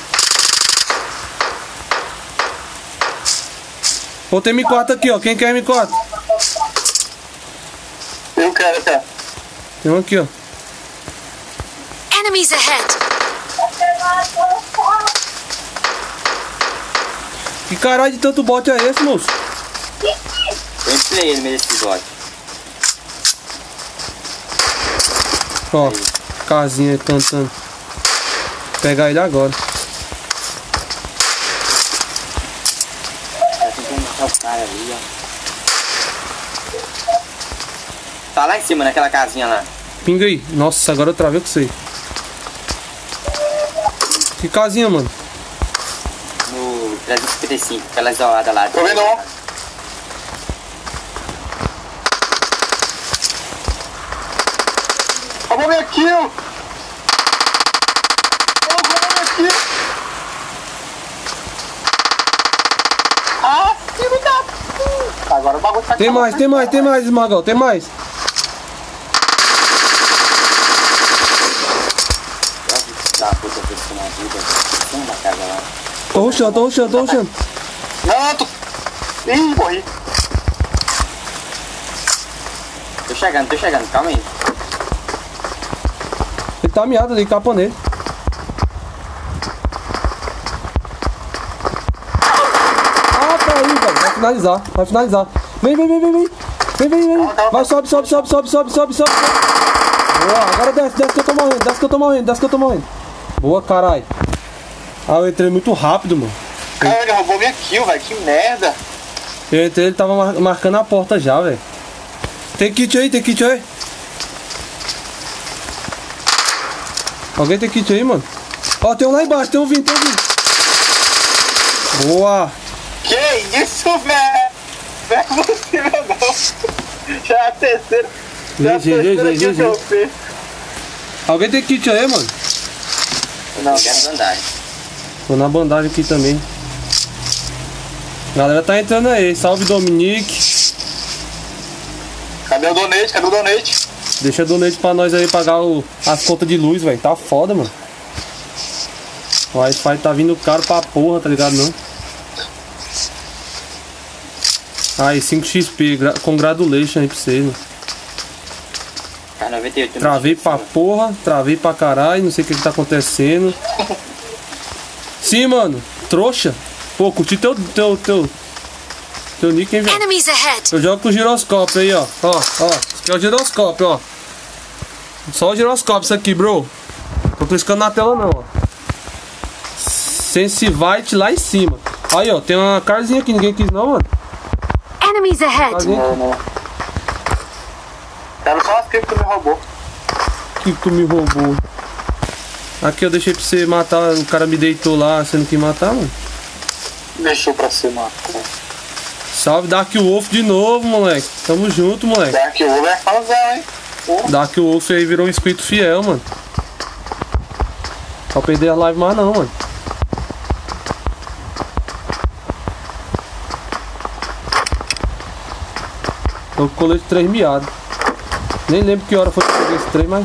Pô, tem M4 aqui, ó. Quem quer M4? Eu quero, cara. Tem um aqui, ó. Enemies ahead. Que caralho de tanto bot é esse, moço? Eu empilhei ele meio desse bot. Ó, casinha aí cantando. Vou pegar ele agora. Tá tentando matar o cara ali, ó. Tá lá em cima, naquela casinha lá. Pinga aí. Nossa, agora eu travei com você. Que casinha, mano? No 355, aquela isolada lá. Tô vendo, ó. Roubou minha kill! Roubou minha kill! Ah, filho da puta! Agora o bagulho tá Tem mais, Esmagão, tem mais. Da puta que eu na vida. Tem uma casa lá. Tô rushando. Não, tô... Ih, morri. Tô chegando, calma aí. Ele tá miado ali, capa nele. Ah, tá aí, velho. Vai finalizar. Vem. Vai, sobe. Boa, agora desce que eu tô morrendo. Boa, caralho. Ah, eu entrei muito rápido, mano. Cara, ele roubou minha kill, velho. Que merda. Eu entrei, ele tava marcando a porta já, velho. Tem kit aí. Alguém tem kit aí, mano? Ó, tem um lá embaixo, tem um vindo. Boa. Que isso, velho? Não é possível, não. Já é a terceira. GG. Alguém tem kit aí, mano? Não, quero bandagem. Tô na bandagem aqui também. Galera tá entrando aí. Salve, Dominique. Cadê o donate? Deixa donate pra nós aí pagar as contas de luz, velho. Tá foda, mano. O Wi-Fi tá vindo caro pra porra, tá ligado, não? Aí, 5XP. Congratulations aí pra vocês, mano. Cara, 98. Travei pra porra, travei pra caralho, não sei o que tá acontecendo. Sim, mano, trouxa. Pô, curti teu Teu nick, hein, velho? Enemies ahead. Eu jogo com o giroscópio aí, ó. Ó. Esse aqui é o giroscópio, ó. Só o giroscópio isso aqui, bro. Tô clicando na tela não, ó. Sensivite lá em cima. Aí, ó. Tem uma carzinha aqui. Ninguém quis não, mano. Enemies ahead. Carzinha aqui. Não. Quero só as que tu me roubou. Que tu me roubou. Aqui eu deixei pra você matar. O cara me deitou lá. Você não quis matar, mano? Deixou pra você matar. Salve Dark Wolf de novo, moleque. Tamo junto, moleque. Dark Wolf é fãzão, hein? Dark Wolf aí virou um inscrito fiel, mano. Só perder a live mais não, mano. Tô com colete 3 miados. Nem lembro que hora foi que eu peguei esse trem, mas...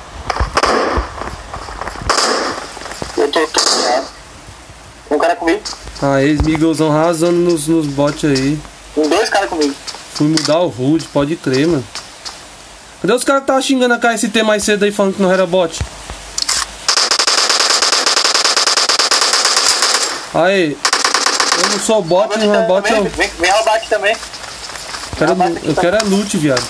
Eu tô mirado. Tem um cara comigo. Ah, ex-migozão arrasando nos bots aí. Tem 2 caras comigo. Fui mudar o HUD, pode crer, mano. Cadê os caras que estavam xingando a KST mais cedo aí falando que não era bot? Aí, eu não sou bot, não é bot, eu... Vem roubar aqui também. Eu quero é loot, viado.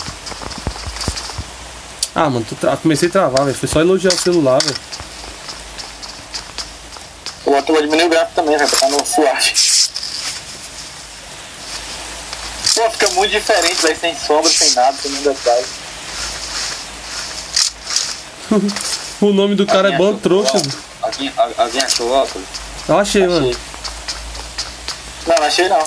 Ah, mano, comecei a travar, velho. Foi só elogiar o celular, velho. Eu vou diminuir o gráfico também, velho, pra tá no suave. Pô, fica muito diferente, velho, sem sombra, sem nada, sem nenhum detalhe. O nome do cara é Ban Trouxa. Alguém achou o óculos? Eu achei, mano. Não achei não.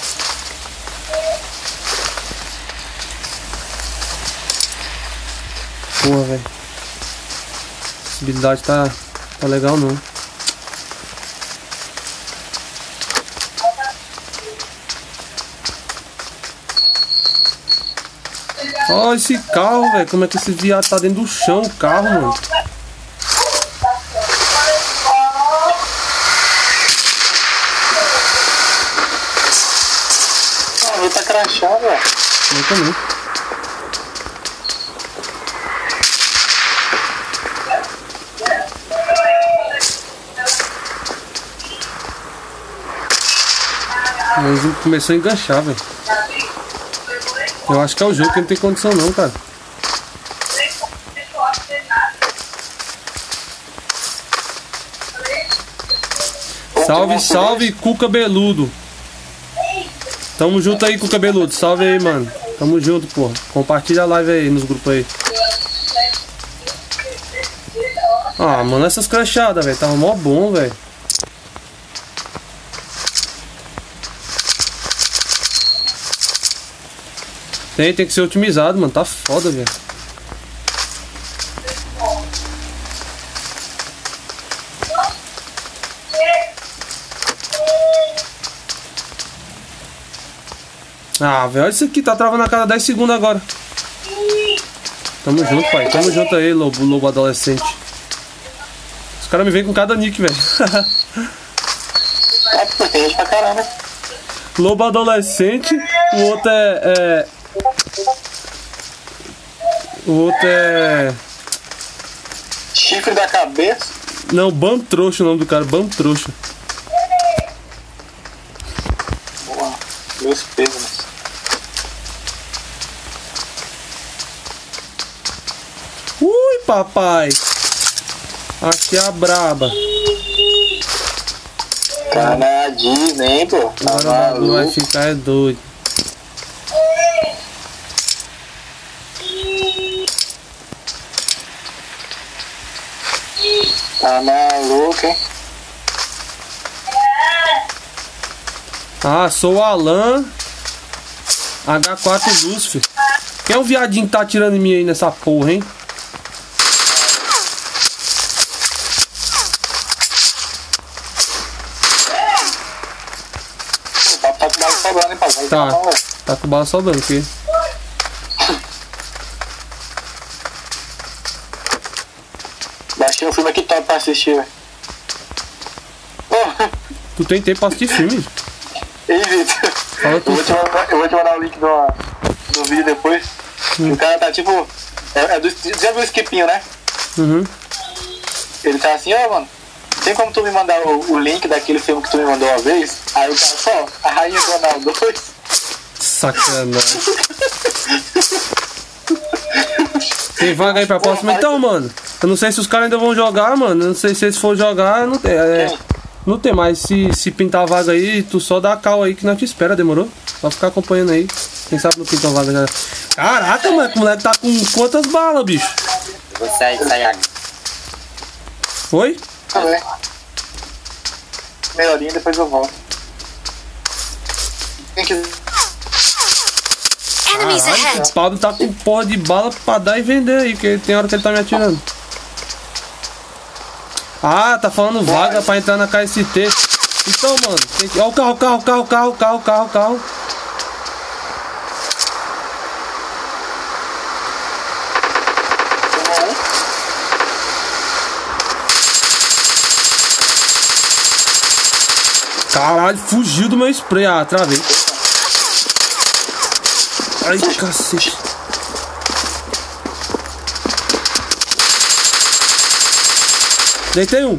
Porra, velho. A visibilidade tá legal não. Ó, esse carro, velho. Como é que esse viado tá dentro do chão, o carro, mano? Ah, ele tá crachado, velho. Eu também. Mas começou a enganchar, velho. Eu acho que é o jogo que não tem condição não, cara. Salve, salve, Cuca Beludo. Tamo junto aí, Cuca Beludo. Salve aí, mano. Tamo junto, porra. Compartilha a live aí nos grupos aí. Ah, mano, essas crachadas, velho. Tava mó bom, velho. Tem que ser otimizado, mano. Tá foda, velho. Ah, velho, olha isso aqui. Tá travando a cada 10 segundos agora. Tamo junto, pai. Tamo junto aí, lobo adolescente. Os caras me vêm com cada nick, velho. Tem gente pra caramba. Lobo adolescente. O outro é... O outro é... Chifre da cabeça. Não, Ban Trouxa o nome do cara, Ban Trouxa. Boa. Meus pesos. Ui, papai. Aqui é a braba. Tá na Disney, hein, pô. Tá Agora o bagulho vai maluco. ficar é doido. Tá maluco, hein? Ah, sou o Alan H4 Lucifer. Quem é o viadinho que tá atirando em mim aí nessa porra, hein? O papo tá com bala sobrando, hein, papai? Tá. Tá com bala sobrando aqui. Baixei um filme aqui top pra assistir, velho. Pô, Tu tem tempo pra assistir filme? ei, Vitor. Fala tu. Eu vou te mandar o link do vídeo depois. O cara tá tipo. Já viu o Skipinho, né? Uhum. Ele tá assim, ó, mano. Tem como tu me mandar o link daquele filme que tu me mandou uma vez? Aí o cara só, a Rainha do Ronaldo 2. sacanagem. Tem vaga aí pra próxima? Então, mano, eu não sei se os caras ainda vão jogar, mano. Eu não sei se eles for jogar, não tem. Não tem mais. Se pintar a vaga aí, tu só dá a cal aí que nós te espera, demorou? Só ficar acompanhando aí. Quem sabe não pinta a vaga já. Caraca, mano, o moleque tá com quantas balas, bicho? Eu vou sair aqui. Oi? Tá bem. Meia horinha, depois eu volto. Quem quiser. Enemies Caralho, ahead. o Pablo tá com porra de bala pra dar e vender aí, que tem hora que ele tá me atirando. Ah, tá falando vaga pra entrar na KST. Então, mano, ó o carro. Caralho, fugiu do meu spray. Ah, travei. Ai, cacete. Deitei um.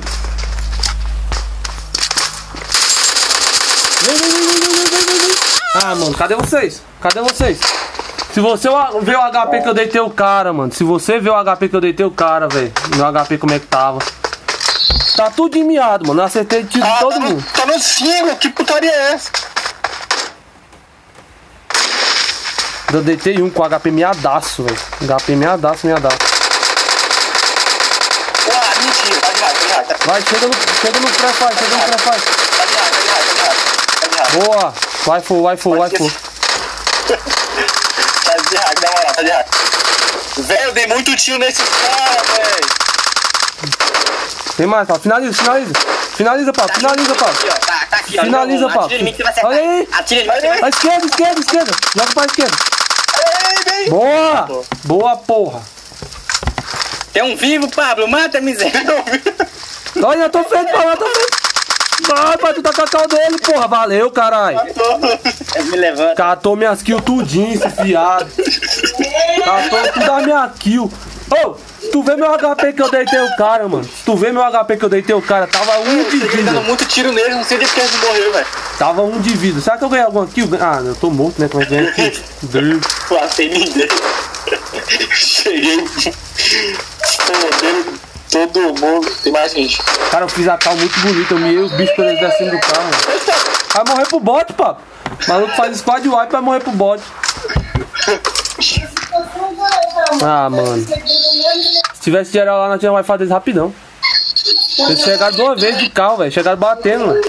Vem. Ah, mano, cadê vocês? Se você vê o HP que eu deitei o cara, mano. Se você vê o HP que eu deitei o cara, velho. Meu HP como é que tava? Tá tudo miado, mano. Eu acertei tiro de todo mundo. Tá no 5, que putaria é essa? Eu deitei um com HP miadaço, velho. HP miadaço. Ué, mentira, tá de raio. Vai, chega no pré-fire. Tá de raio. Boa. Vai full. Tá de raio, na moral, tá de raio. Velho, eu dei muito tiro nesses caras, velho. Tem mais, Paulo. Finaliza, Paulo. Aqui, ó. Tá aqui, ó. Finaliza, Paulo. Atira em mim que você vai acertar. Olha aí. Atira em mim que você vai À esquerda. Joga pra esquerda. Boa, porra. Tem um vivo, Pablo. Mata, miséria. Olha, eu tô feito, Paulo. Vai, pai, tu tá com a cal dele, porra. Valeu, caralho. Eu me levanto. Catou minhas kills tudinho, esse fiado. Catou tudo as minhas kills. Ô, tu vê meu HP que eu deitei o cara, mano. Tava um de Eu tô dando vida. muito tiro nele, não sei de que ele morreu, velho. Tava um de vida. Será que eu ganhei alguma kill? Ah, eu tô morto, né? Como é que ganha kill? Lá sem ninguém. Cheguei. Fodendo todo mundo. Tem mais gente. Cara, eu fiz a cal muito bonita. Eu miei os bichos quando eles descendo do carro. Vai morrer pro bot, papo. O maluco faz squad wipe, vai morrer pro bot. Ah, mano. Se tivesse geral lá, nós tínhamos Wi-Fi deles rapidão. Eles chegaram de uma vez de carro, velho. Chegaram batendo, mano.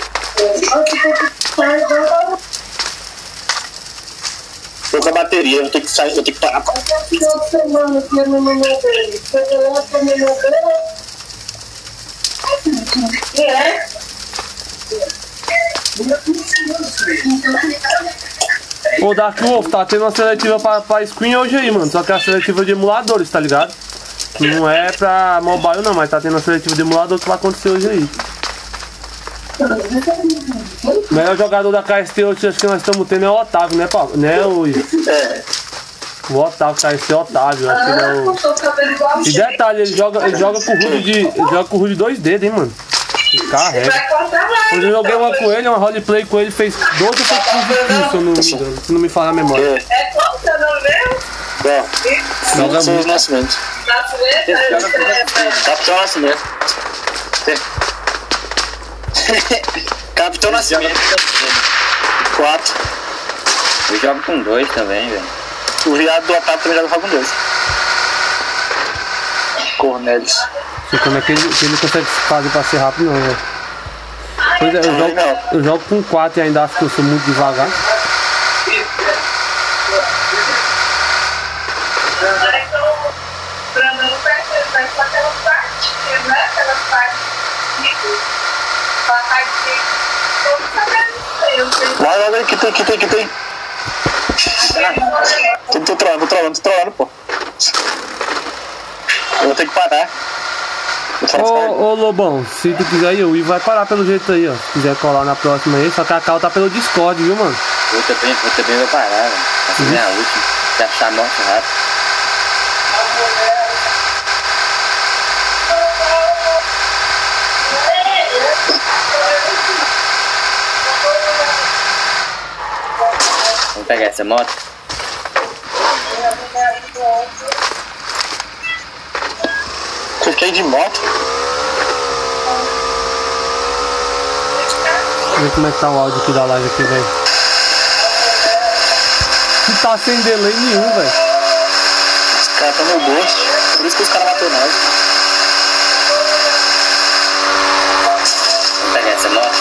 Tô com a bateria, eu tenho que sair, eu tenho que parar. Ô, Dark Wolf, tá tendo uma seletiva pra screen hoje aí, mano. Só que é a seletiva de emuladores, tá ligado? Não é pra mobile não, mas tá tendo uma seletiva de emulador que vai acontecer hoje aí. O melhor jogador da KST hoje acho que nós estamos tendo é o Otávio, né, Paulo? Né, o O Otávio, KST Otávio, acho que ele é o... E detalhe, ele joga com o HUD de 2 dedos, hein, mano. Ele carrega. Quando eu joguei uma com ele, uma roleplay com ele, fez 12 ou 15 kills, se eu não me engano, se não me falar a memória. É qual seu nome mesmo? Joga São os muito. nascimentos. Capitão Nascimento. Capitão Nascimento. 4. Eu jogo com 2 também, velho. O viado do Otávio também joga com 2. Cornélios. Não sei como é que ele consegue fazer pra ser rápido, não, velho. Pois é, eu jogo com 4 e ainda acho que eu sou muito devagar. Vai logo aí, que tem. Tô trolando, pô. Eu vou ter que parar. Ô Lobão, se tu quiser ir, o Ivo vai parar pelo jeito aí, ó. Se quiser colar na próxima aí, só que a cal tá pelo Discord, viu, mano? Eu também vou parar, velho. Essa é minha última. Se achar morte rápido. Vou pegar essa moto. Fiquei de moto. Deixa eu ver como é que tá o áudio aqui da live aqui, velho. Que tá sem delay nenhum, velho. Os caras estão no gosto. Por isso que os caras matou nós. Vou pegar essa moto.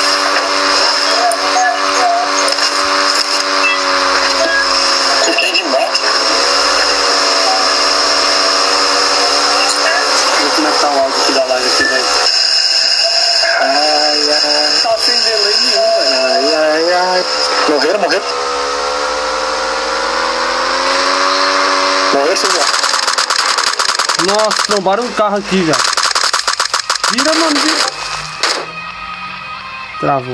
Fiquei de moto. Deixa eu ver como é que tá o áudio aqui da live aqui, velho. Ai, ai. Tá sem delay nenhum, velho. Ai, ai, ai. Morreram? Morreram, Silvio? Nossa, trombaram um carro aqui, velho. Vira, mano, vira. Travou.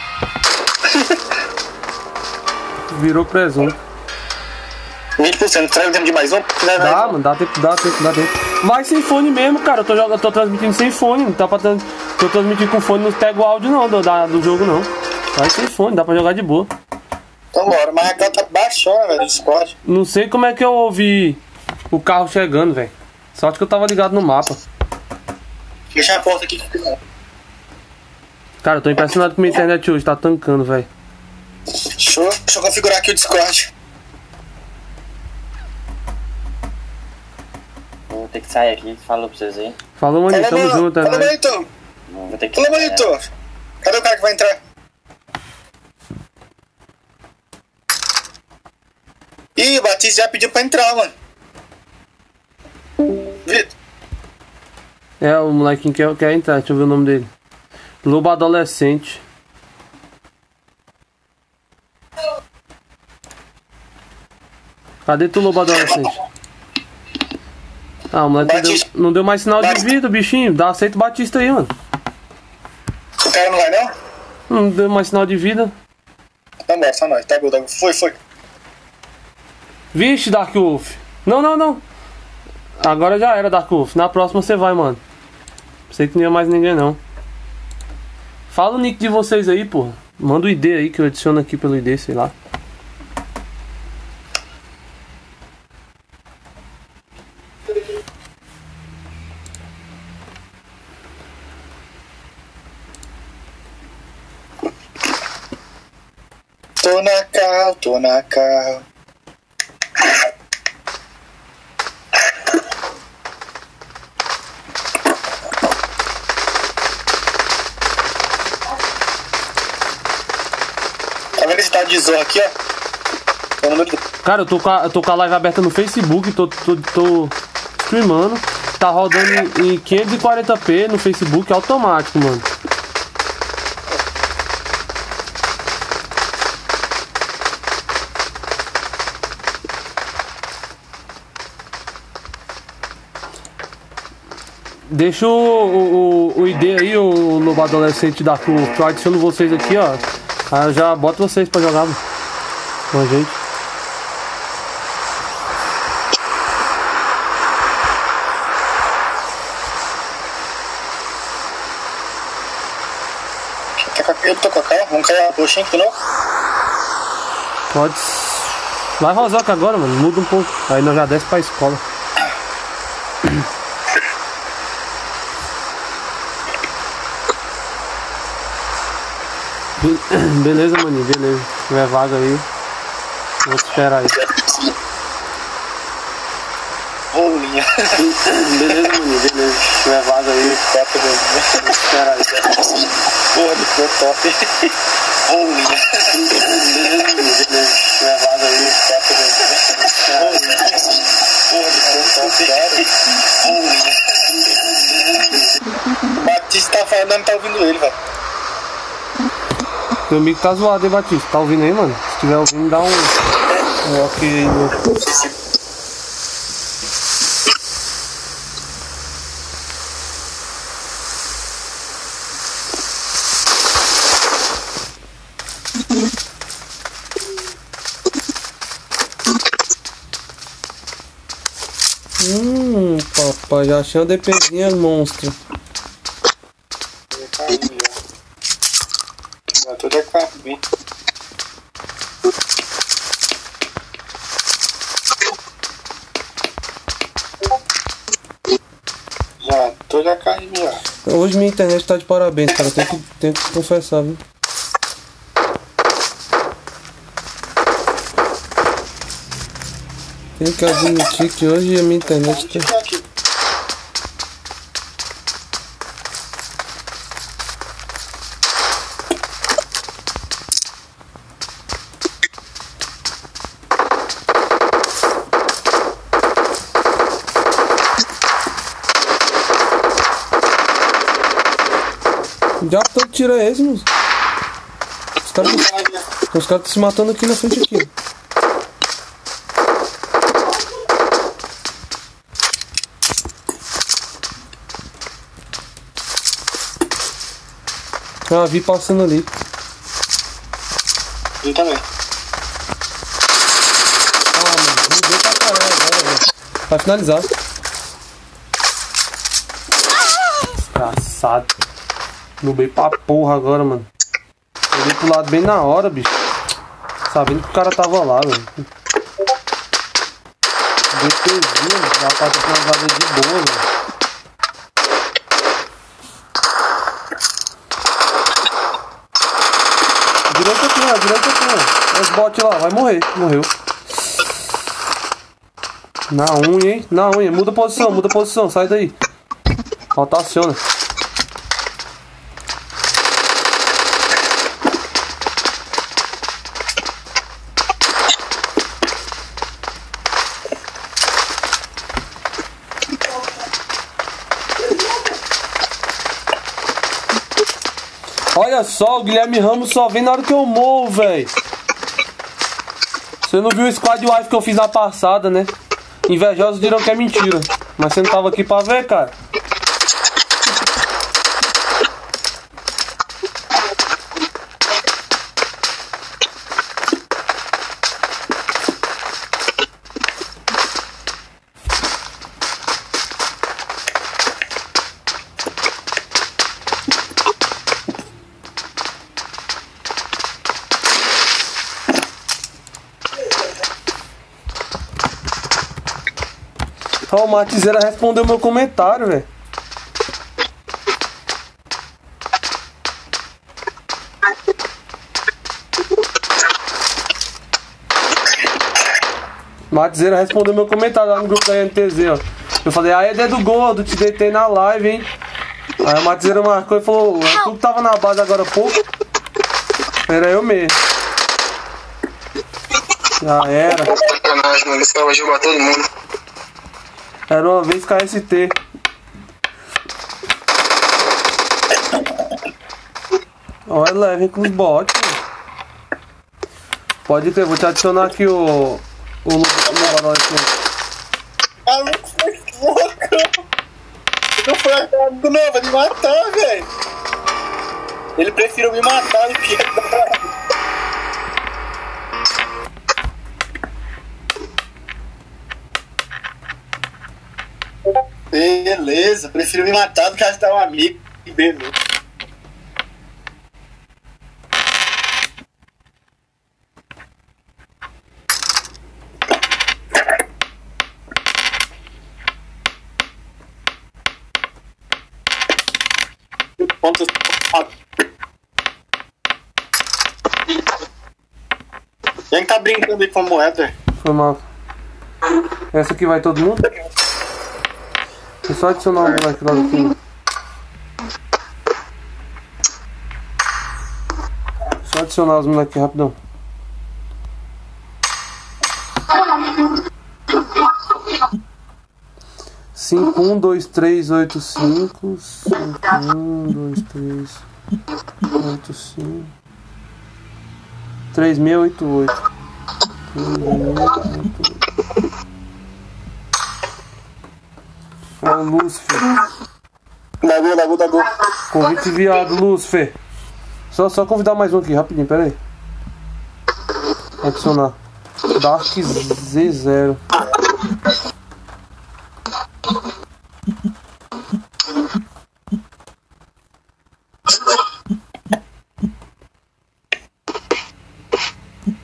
Virou presunto. 20%. Será que temos de mais um? Dá, mano, dá tempo. Vai sem fone mesmo, cara. Eu tô transmitindo sem fone. Não tá pra tô transmitindo com fone, não pega o áudio não do jogo não. Vai sem fone, dá pra jogar de boa. Então bora, mas aquela tá baixona, velho, Discord. Não sei como é que eu ouvi o carro chegando, velho. Sorte que eu tava ligado no mapa. Fecha a porta aqui. Cara, eu tô impressionado com minha internet hoje, tá tancando, velho. Deixa eu configurar aqui o Discord. Vou ter que sair aqui. Falou pra vocês aí. Falou, maninho, tamo junto, é Fala, nóis. monitor. Vou ter que Fala, sair. monitor. Cadê o cara que vai entrar? Ih, o Batista já pediu pra entrar, mano. Vitor. É, o molequinho quer entrar, deixa eu ver o nome dele. Lobo Adolescente. Cadê tu, Lobo Adolescente? Ah, o moleque não deu mais sinal de vida, bichinho. Aceita o Batista aí, mano. O cara não vai, não? Não deu mais sinal de vida. Então bora, só nós. Tá bom, tá bom. Foi. Vixe, Dark Wolf. Não. Agora já era, Dark Wolf. Na próxima você vai, mano. Sei que não ia mais ninguém, não. Fala o nick de vocês aí, porra. Manda o ID aí que eu adiciono aqui pelo ID, sei lá. Tô na cal. Tá vendo esse tal de Zorro aqui, ó? É o número do... Cara, eu tô com a live aberta no Facebook, tô streamando. Tá rodando em 540p no Facebook automático, mano. Deixa o ID aí, o Lobo Adolescente da Cruz. Eu adiciono vocês aqui, ó. Aí eu já boto vocês pra jogar com a gente. Eu tô com a cara, vamos cair a roxinha aqui, não? Pode. Vai Rosoca agora, mano. Muda um pouco. Aí nós já desce pra escola. Beleza, maninho, beleza. Se tiver vaga aí, vou te esperar aí. Rolinha. Beleza, maninho, beleza. Se tiver vaga aí, Top, velho. vou te esperar aí. Porra, ficou top. Rolinha. Beleza, maninho, beleza. Se tiver vaga aí, Top, velho. vou te esperar aí. Porra, ficou top. Rolinha. O Batista tá falando, não tá ouvindo ele, velho. Meu amigo tá zoado, hein, Batista? Tá ouvindo aí, mano? Se tiver ouvindo, dá um ok aí no... Papai, já achei uma DPzinha monstro. Tudo é com a mim. começou já a cair já. Hoje minha internet tá de parabéns, cara. Tenho que confessar, viu? Tenho que admitir que hoje a minha internet tá... Aqui. Já tanto tiro é esse, moço? Os caras estão se matando aqui na frente aqui. Ah, vi passando ali. Eu também. Ah, mano, mudou pra caralho agora, velho. Vai finalizar. Desgraçado. Nubei pra porra agora, mano. Olhei pro lado bem na hora, bicho. Sabendo que o cara tava lá, velho. DPzinho, dá pra ter finalizado de boa, velho. Direita aqui, ó. Os bots lá, vai morrer. Morreu. Na unha, hein? Na unha. Muda posição. Sai daí. Rotaciona. Olha só, o Guilherme Ramos só vem na hora que eu morro, velho. Você não viu o squad wife que eu fiz na passada, né? Invejosos dirão que é mentira. Mas você não tava aqui pra ver, cara. Ó, o Matizeira respondeu meu comentário, velho. Matizeira respondeu meu comentário lá no grupo da NTZ, ó. Eu falei, aí é dedo gordo, te deitei na live, hein. Aí o Matizeira marcou e falou, tu que tava na base agora há pouco. Era eu mesmo. Já era. Todo mundo. Era uma vez KST. Olha, leve com os bots. Pode ter, vou te adicionar aqui o Lubarol aqui. Maluco foi louco. Não foi acabado não, vai me matar, velho. Ele preferiu me matar do que... Beleza, prefiro me matar do que ajudar um amigo. Beleza. Quem tá brincando aí com a moeda? Foi mal. Essa aqui vai todo mundo? É só adicionar o moleque lá do fundo. Só adicionar os moleques rapidão. Cinco, 1, 2, 3, 8, 5. 1, 2, 3, 8, 5. 3, 6, 8, 8. 3, 6, 8, 8. Ó, o Lúcifer. Dagô. Convite enviado, Lúcifer. Só convidar mais um aqui, rapidinho, pera aí. Adicionar. Dark Z0.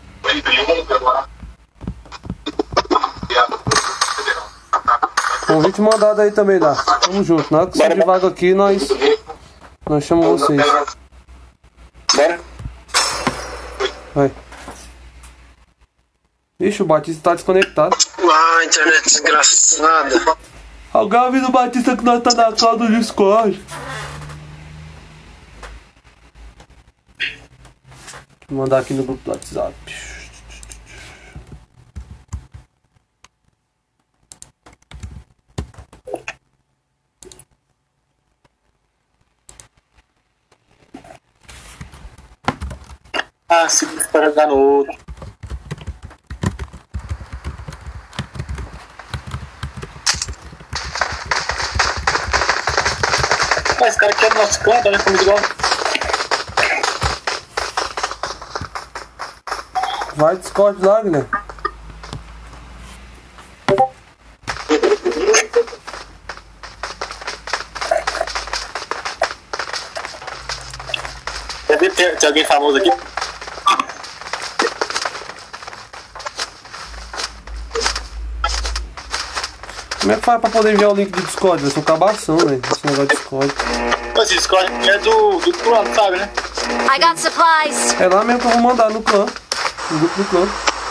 Convite te mandado aí também lá. Tamo junto. Na hora que você de vaga aqui, nós chamamos vocês. Bora. Vai. Ixi, o Batista tá desconectado. Ah, internet desgraçada. Alguém avisa o Batista que nós tá na sala do Discord. Vou mandar aqui no grupo do WhatsApp. Ah, se para jogar no outro. Mas esse cara aqui é do nosso canto, olha como igual. Vai Discord lá, Guilherme. Quer ver tem alguém famoso aqui? Como é que faz pra poder enviar o link do Discord? Vai ser um cabação, velho. Esse negócio de Discord. Esse Discord é do plano, sabe, né? I got supplies. É lá mesmo que eu vou mandar no clã. No grupo do clã.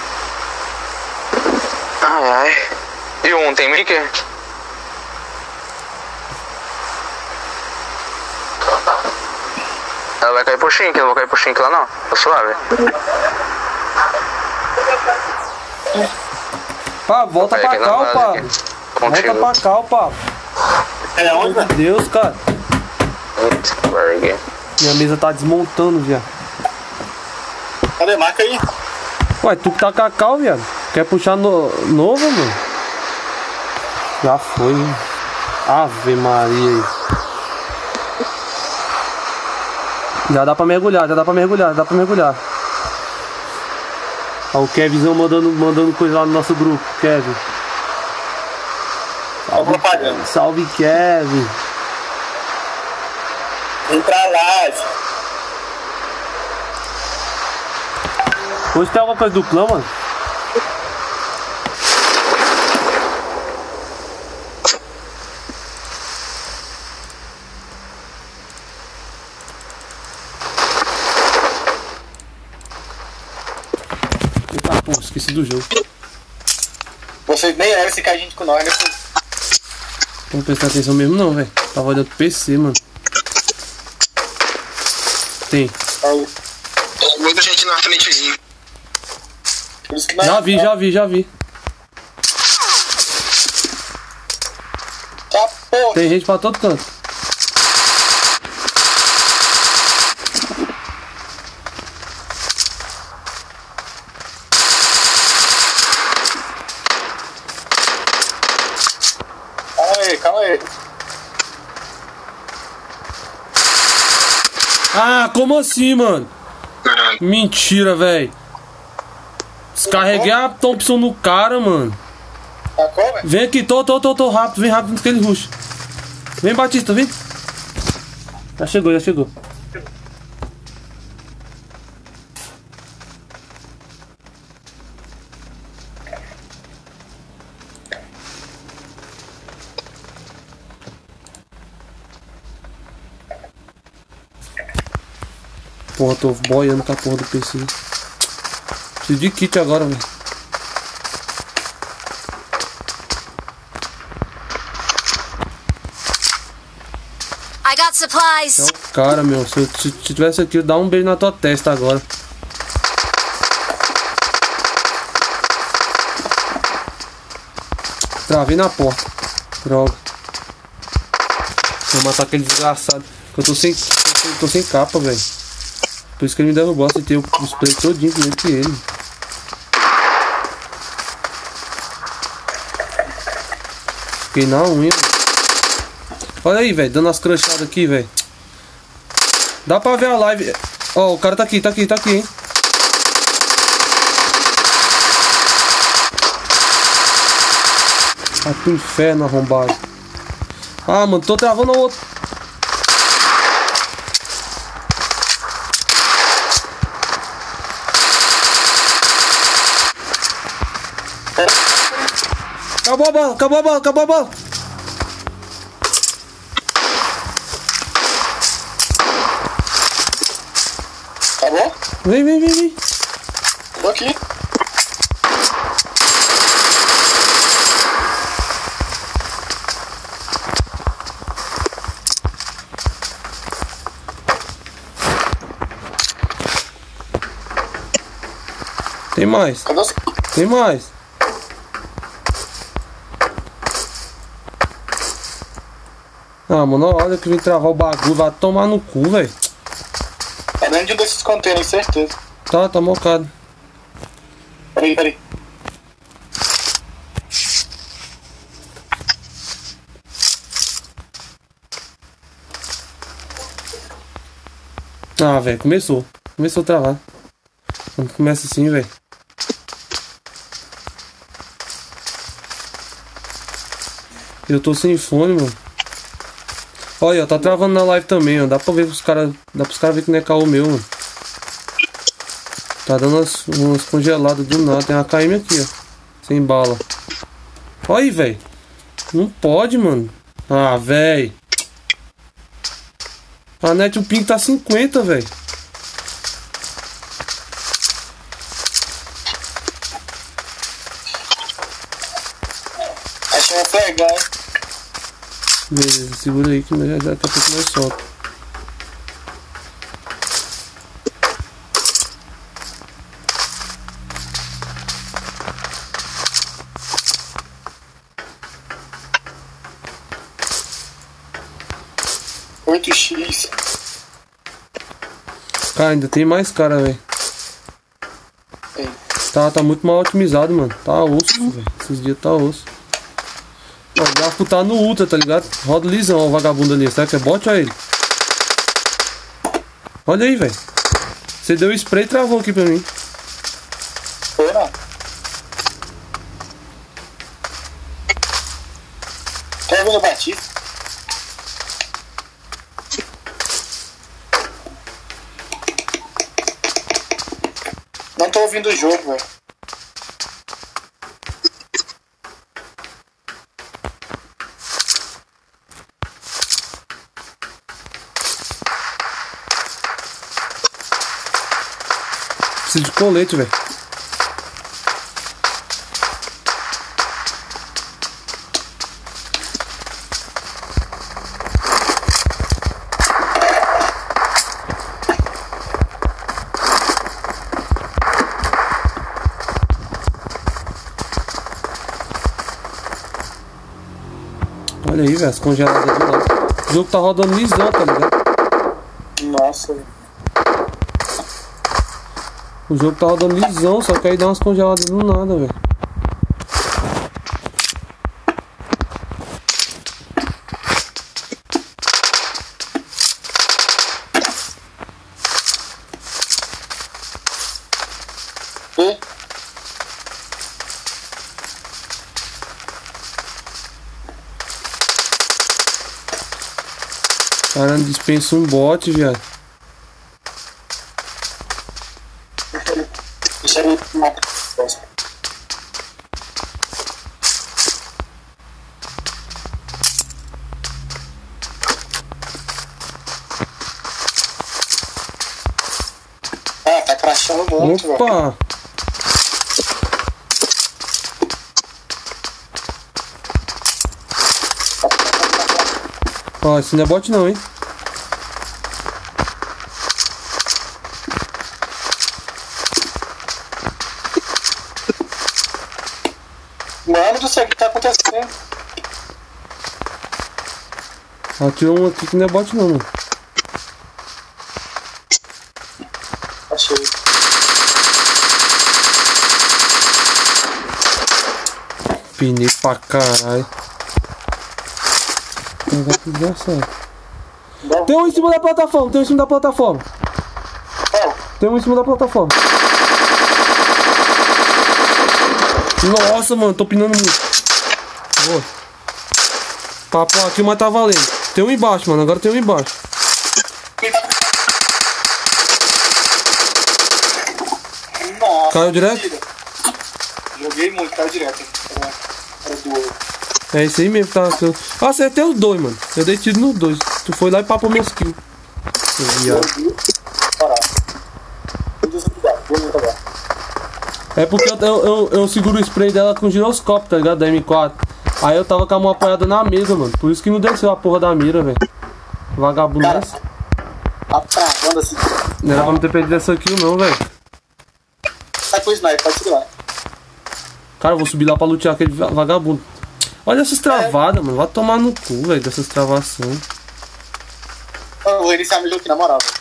Ai, ai. E ontem, link? Ela vai cair pro Shink, eu não vou cair pro Shink lá não. Tá suave. Pá, volta pra cá, o Pablo. Volta pra cá, o Pablo. É onde? Meu Deus, cara. Minha mesa tá desmontando, viado. Cadê? Marca aí. Ué, tu que tá cacau, viado. Quer puxar novo, mano? Já foi, hein? Ave Maria. Já dá pra mergulhar, já dá pra mergulhar. Ó, o Kevinzão mandando coisa lá no nosso grupo, Kevin. Salve, Kevin. Vem pra live. Hoje tem alguma coisa do clã, mano? Eita porra, esqueci do jogo. Vocês nem eram se cair gente com nós, né? Não prestar atenção mesmo não, velho. Tava olhando pro PC, mano. Tem. Muita gente na frente aí. Por isso que nós... Já vi. Tá, porra. Tem gente pra todo canto. Calma aí. Ah, como assim, mano? Mentira, velho. Descarreguei a Thompson no cara, mano. Tá como, velho? Vem aqui, tô rápido, vem rápido naquele rush. Vem, Batista, vem. Já chegou. Porra, tô boiando com a porra do PC. Preciso de kit agora, velho. I got supplies. É o cara, meu. Se tivesse aqui, eu dar um beijo na tua testa agora. Travei na porta. Droga. Vou matar aquele desgraçado. Eu tô sem capa, velho. Por isso que ele me derrubou. Você tem o spray todinho dentro que ele. Fiquei na unha. Olha aí, velho. Dando as crunchadas aqui, velho. Dá pra ver a live. Ó, o cara tá aqui, hein. Vai pro inferno, arrombado. Ah, mano, tô travando o outro. Acabou a bala. Tá bom? Vem. Tô aqui. Tem mais. Cadê você? Tem mais. Ah, mano, olha que vem travar o bagulho. Vai tomar no cu, velho. Tá dentro de um desses containers, certeza. Tá mocado. Peraí. Ah, velho, começou a travar. Quando começa assim, velho. Eu tô sem fone, mano. Olha, ó, tá travando na live também, ó. Dá pra ver pros caras. Dá pros caras ver que não é caô meu, mano. Tá dando umas congeladas do nada. Tem uma KM aqui, ó. Sem bala. Olha aí, velho. Não pode, mano. Ah, velho. A net, o ping tá 50, velho. Achei uma pegar, hein? Beleza, segura aí que já daqui a pouco nós solta. X. Cara, ainda tem mais cara, velho. Tá muito mal otimizado, mano. Tá osso, velho. Esses dias tá osso. Ó, o gráfico tá no ultra, tá ligado? Roda lisão, ó, o vagabundo ali. Será que é bot ou é ele? Olha aí, velho. Você deu spray e travou aqui pra mim. Foi não. Tá ouvindo o Batista? Não tô ouvindo o jogo, velho. Preciso de colete, velho. Olha aí, velho, as congeladas do lado. O jogo tá rodando lisão, tá ligado? Nossa, velho. O jogo tá rodando lisão, só que aí dá umas congeladas do nada, velho. E? Caramba, dispensa um bot, viado. Deixa eu matar. Ah, tá crashando muito, velho. Opa! Ó, esse não é bot não, hein? Mano do céu, o que tá acontecendo? Atirou um aqui que não é bot não, mano. Achei. Pinei pra caralho. Que desgraçado. Tem um em cima da plataforma, tem um em cima da plataforma. Tem um em cima da plataforma. Nossa, mano, tô pinando muito. Boa. Papo aqui, mas tá valendo. Tem um embaixo, mano, agora tem um embaixo. Nossa, Caiu direto? mentira. Joguei muito, caiu direto. Era do... É isso aí mesmo, tá. Eu acertei os dois, mano. Eu dei tiro nos dois. Tu foi lá e papou meus kills. Seu viado. É porque eu seguro o spray dela com giroscópio, tá ligado? Da M4. Aí eu tava com a mão apoiada na mesa, mano. Por isso que não desceu a porra da mira, velho. Vagabundo. Cara, tá travando assim. Não era pra me ter perdido essa kill não, velho. Sai com o sniper, pode subir lá. Cara, eu vou subir lá pra lutear aquele vagabundo. Olha essas travadas, mano. Vai tomar no cu, velho, dessas travações. Eu vou iniciar meu jogo aqui, na moral, velho.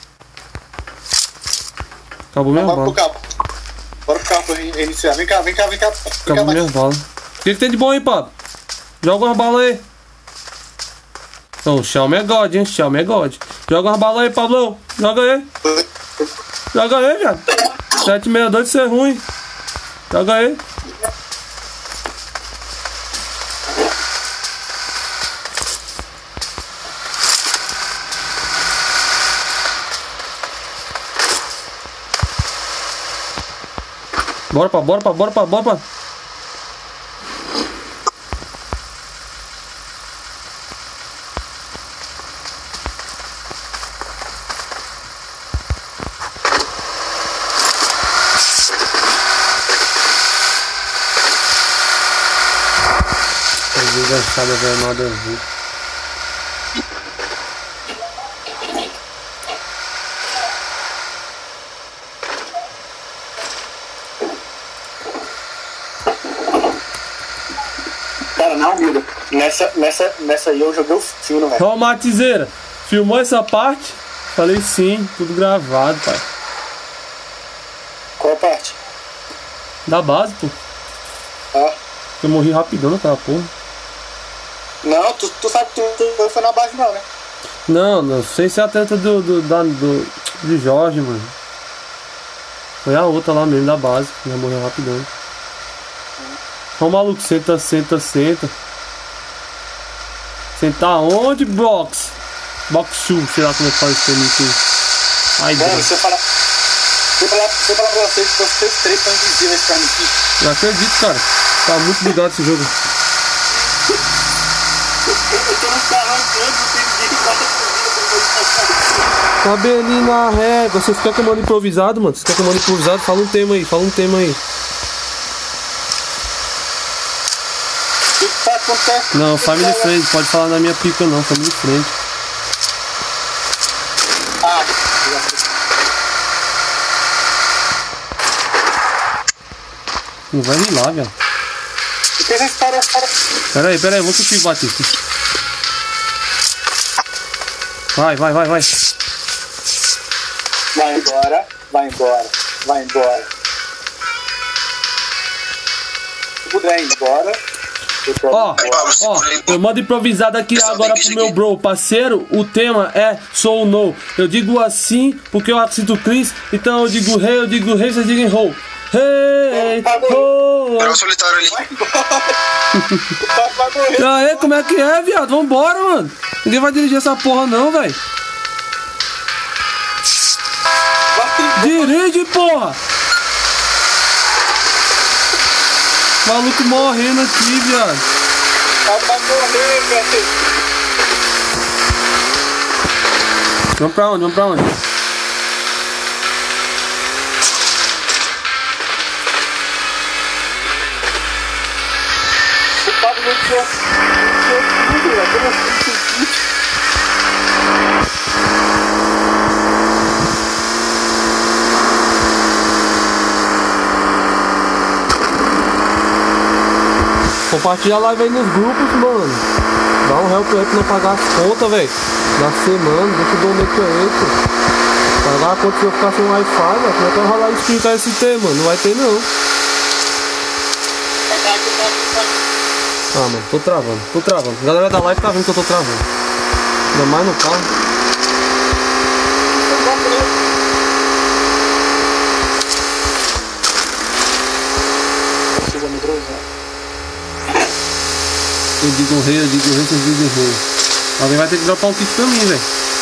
Acabou minha Bora pro bala. cabo. Bora pro cabo pra reiniciar. Vem cá. Acabou minha bala. O que tem de bom aí, Pablo? Joga umas balas aí. Não, o Xiaomi é God, hein? Xiaomi é God. Joga umas balas aí, Pablão. Joga aí. Joga aí, viado. 762 de ser ruim. Joga aí. Bora, bora. Desgraçada, velho, nada a ver. Cara, na humilda. Nessa aí eu joguei o fino, velho. Ó, Matizeira, filmou essa parte? Falei sim, tudo gravado, pai. Qual parte? Da base, pô. Ah. Eu morri rapidão naquela porra. Não, tu sabe que tu foi na base não, né? Não sei se é a treta de Jorge, mano. Foi a outra lá mesmo, da base, que já morreu rapidão. Ó o maluco, senta. Senta onde, box? Box shoe, sei lá como é que faz isso aqui. Ai, Mano, Deus. se eu falar pra vocês que vocês três são invisíveis pra mim aqui. Eu acredito, cara. Tá muito ligado esse jogo. Eu tô no salão todo, não tem ninguém que bota comigo. Cabelinho na régua. Você fica comando improvisado, mano? Você fica comando improvisado? Fala um tema aí. O que tá acontecendo? Não, family friend. Pode falar na minha pica não, family friend. Ah, Não vai vir lá, velho. o que essa história? Pera aí, eu vou contigo, Batista. Vai. Vai embora. Se puder ir embora. Ó, eu mando improvisado aqui agora pro meu bro, parceiro. O tema é Sou No. Eu digo assim porque eu sinto Chris. Então eu digo rei, vocês digam ho. Hey, ho. Era o solitário ali. Vai morrer. E aí, como é que é, viado? Vambora, mano. Ninguém vai dirigir essa porra não, velho. Dirige, porra. Maluco morrendo aqui, viado. Vai morrer, velho. Vamos pra onde? O Pablo não tinha tudo, velho. Como assim? Compartilha a live aí nos grupos, mano. Dá um help aí pra não pagar as contas, velho. Da semana, deixa eu donate aí, pô. Pagar a conta se eu ficar sem Wi-Fi, velho. Como é que vai rolar explicar esse tema, mano? Não vai ter não. Ah, mano, tô travando. A galera da live tá vendo que eu tô travando. Ainda mais no carro. Eu digo rei, vocês digam rei. Alguém vai ter que dropar um kit pra mim, velho.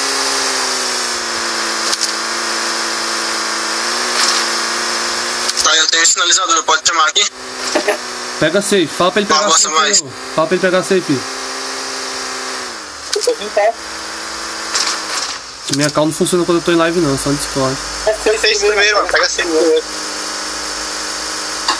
Tá, eu tenho sinalizador, pode chamar aqui? Pega safe, fala pra ele pegar Avança safe. mais. Fala pra ele pegar safe. Minha call não funciona quando eu tô em live não, só no Discord. Pega 6 primeiro, mano. Pega 6 primeiro.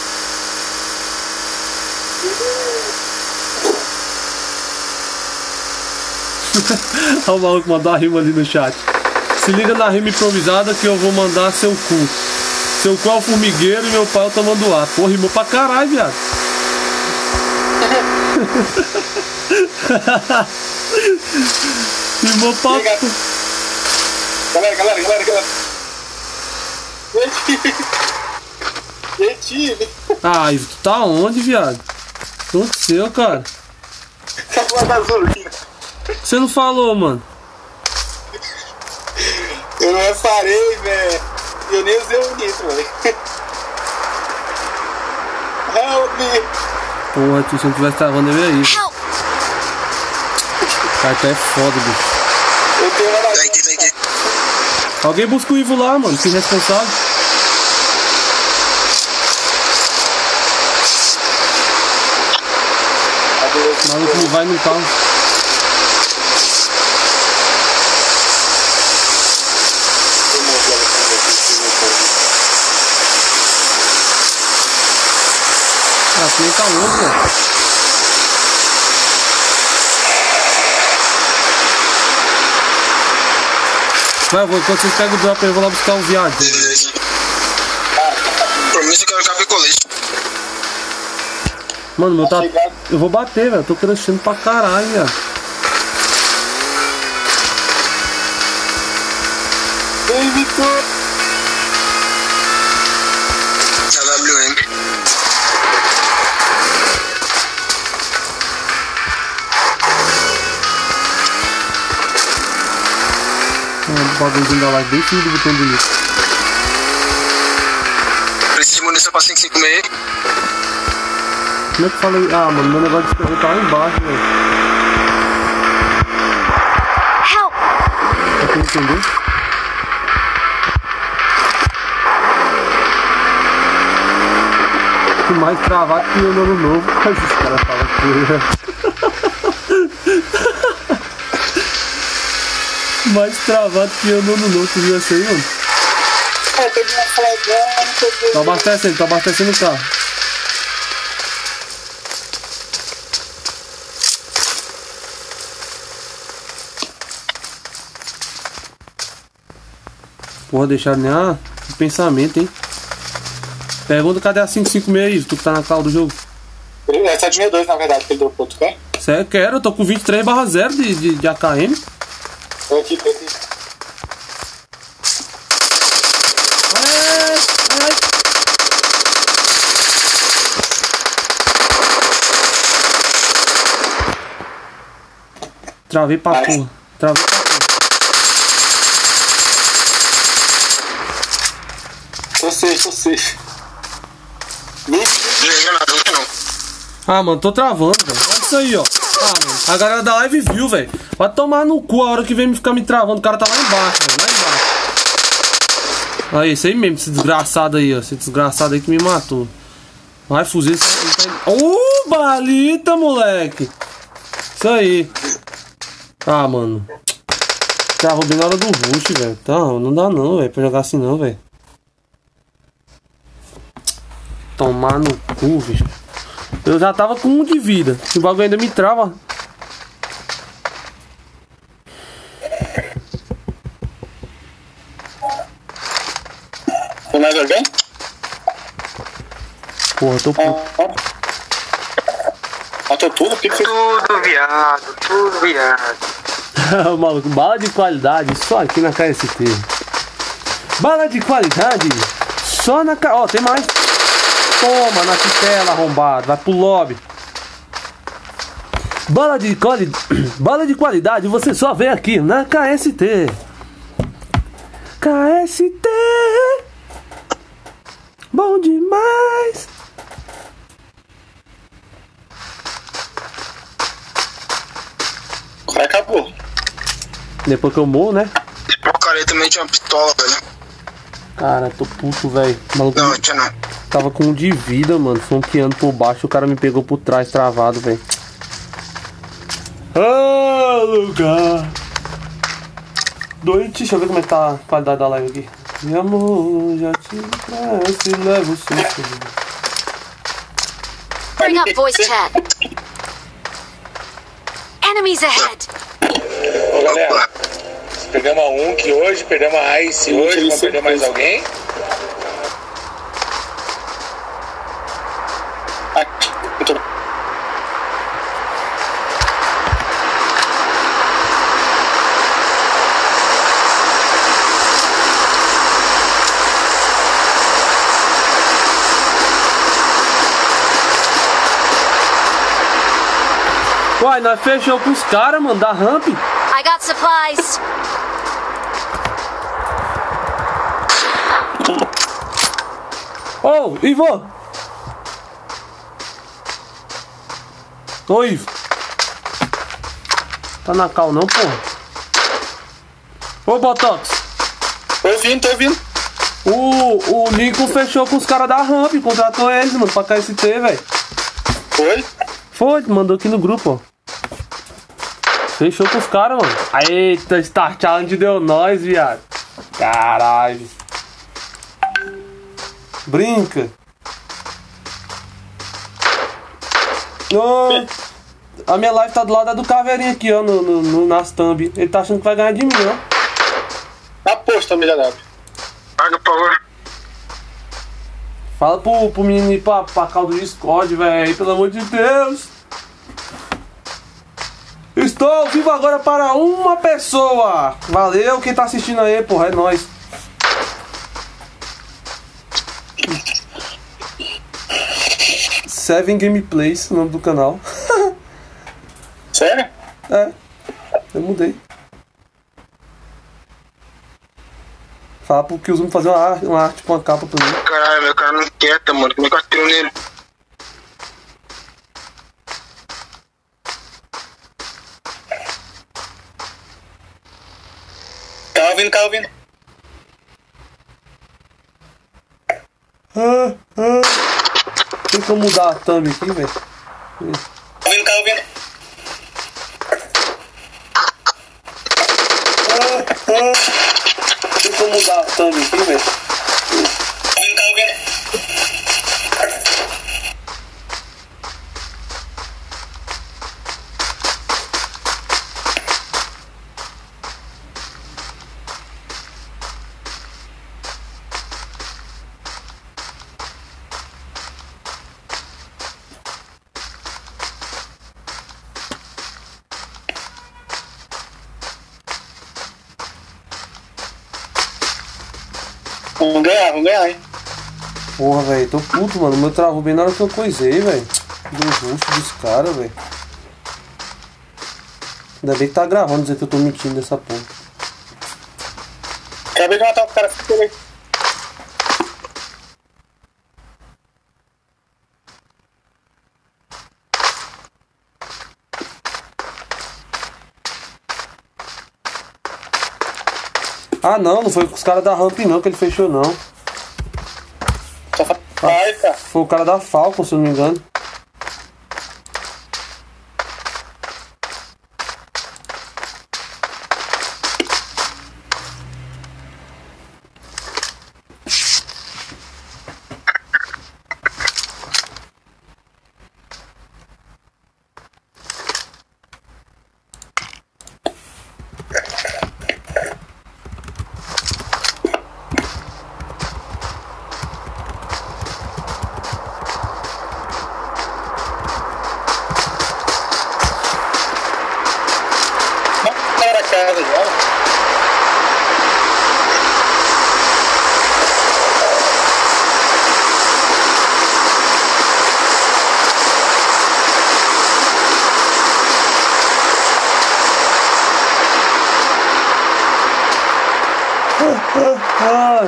Olha o maluco mandou a rima ali no chat. Se liga na rima improvisada que eu vou mandar seu cu. Seu cu é o formigueiro e meu pau tomando ar. Pô, rimou pra caralho, viado. Rimou pra... Galera. Gente. Ah, Ivo, tu tá onde, viado? O que aconteceu, cara? Você não falou, mano. Eu não reparei, velho. Eu nem usei o nitro, velho. Help me. Porra, tio, se não tivesse travando, eu ia ir. Help! Cara, tu é foda, bicho. Eu tenho uma Tá aqui. Alguém busca o Ivo lá, mano. Que responsável. O maluco não vai no carro. Ah, que nem tá louco, velho. Vai, enquanto vocês pegam o drop, eu vou lá buscar o viado. Beleza. Prometo que eu quero café com leite. Mano, meu tá. Eu vou bater, velho. Tô crescendo pra caralho, velho. Ei, Vitor. AWM. O bagulhozinho da live bem fino do botão do lixo. Preciso de munição pra 556. Como é que fala aí? Ah, mano, meu negócio de escrever tá lá embaixo, velho. Help! Pra quem entender? Que mais travado que o ano novo. Mas os caras falam que mais travado que o ano novo. Tu viu isso aí, mano? Tem uma flagana, não sei o que. Tô abastecendo o carro. Porra, deixaram nem o pensamento, hein? Pergunta cadê a 556 aí, tu que tá na call do jogo? É 762, na verdade, que ele dropou, tu quer? Sério, quero, eu tô com 23/0 de AKM. Tô aqui. Ai. Travei pra Ai. porra. Tô safe. Ah, mano, tô travando, velho. Olha isso aí, ó. Ah, mano, a galera da live viu, velho. Vai tomar no cu a hora que vem me ficar me travando. O cara tá lá embaixo, velho. Lá embaixo. Aí, esse aí mesmo, esse desgraçado aí, ó. Esse desgraçado aí que me matou. Vai, fuzil. Balita, moleque. Isso aí. Ah, mano. Travou bem na hora do rush, velho. Tá, não dá não, velho. Pra jogar assim não, velho. Tomar no cu, bicho. Eu já tava com 1 de vida. O bagulho ainda me trava. Tem mais alguém? Porra, tô puto. Matou tudo? Tudo viado. Maluco, bala de qualidade só aqui na KST. Bala de qualidade só na Ó, tem mais. Toma na tela, arrombado. Vai pro lobby. Bala de qualidade você só vê aqui na KST. KST. Bom demais. Acabou. Depois que eu morro, né? O cara também tinha uma pistola, velho. Cara, tô puto, velho. Maluco, Não, tinha não. tava com 1 de vida, mano. Fonqueando por baixo. O cara me pegou por trás, travado, velho. Ah, lugar doente. Deixa eu ver como é que tá a qualidade da live aqui. Meu amor, já te conhece, leva o seu. Bring up voice chat. Enemies ahead. galera. Perdemos a Unk hoje, perdemos a Ice hoje, vamos perder mais alguém? Uai, nós fechou com os caras, mano, da ramp. I got supplies. Ô, Ivo! Ô, Ivo! Tá na cal não, porra? Ô, Botox! Tô ouvindo. O Nico fechou com os caras da ramp, contratou eles, mano, pra KST, velho. Foi? Foi, mandou aqui no grupo, ó. Fechou com os caras, mano. Eita, Star Challenge deu nós, viado. Caralho. Brinca. Oh, a minha live tá do lado da do Caveirinha aqui, ó, nas thumb. Ele tá achando que vai ganhar de mim, ó. Aposta, miserável. Paga, por favor. Fala pro menino ir pra cal do Discord, velho. Pelo amor de Deus. Estou ao vivo agora para uma pessoa. Valeu quem tá assistindo aí, porra. É nóis. Seven Gameplays, o nome do canal. Sério? É, eu mudei. Fala pro Killzoom fazer uma arte com uma capa pra mim. Caralho, meu cara não quieta, mano. Como é que eu atiro nele? Tá ouvindo. Tem como mudar a thumb aqui, velho? Tá ouvindo. Tem como mudar a thumb aqui, velho? Tá ouvindo. Vamos ganhar, hein? Porra, velho, tô puto, mano. O meu travou bem na hora que eu coisei, velho. Do rosto dos caras, velho. Ainda bem que tá gravando, dizer que eu tô mentindo nessa porra. Acabei de matar o cara, fica aí. Ah, não foi com os caras da ramp não que ele fechou, não. Vai, cara. Foi o cara da Falcon, se eu não me engano. Ai.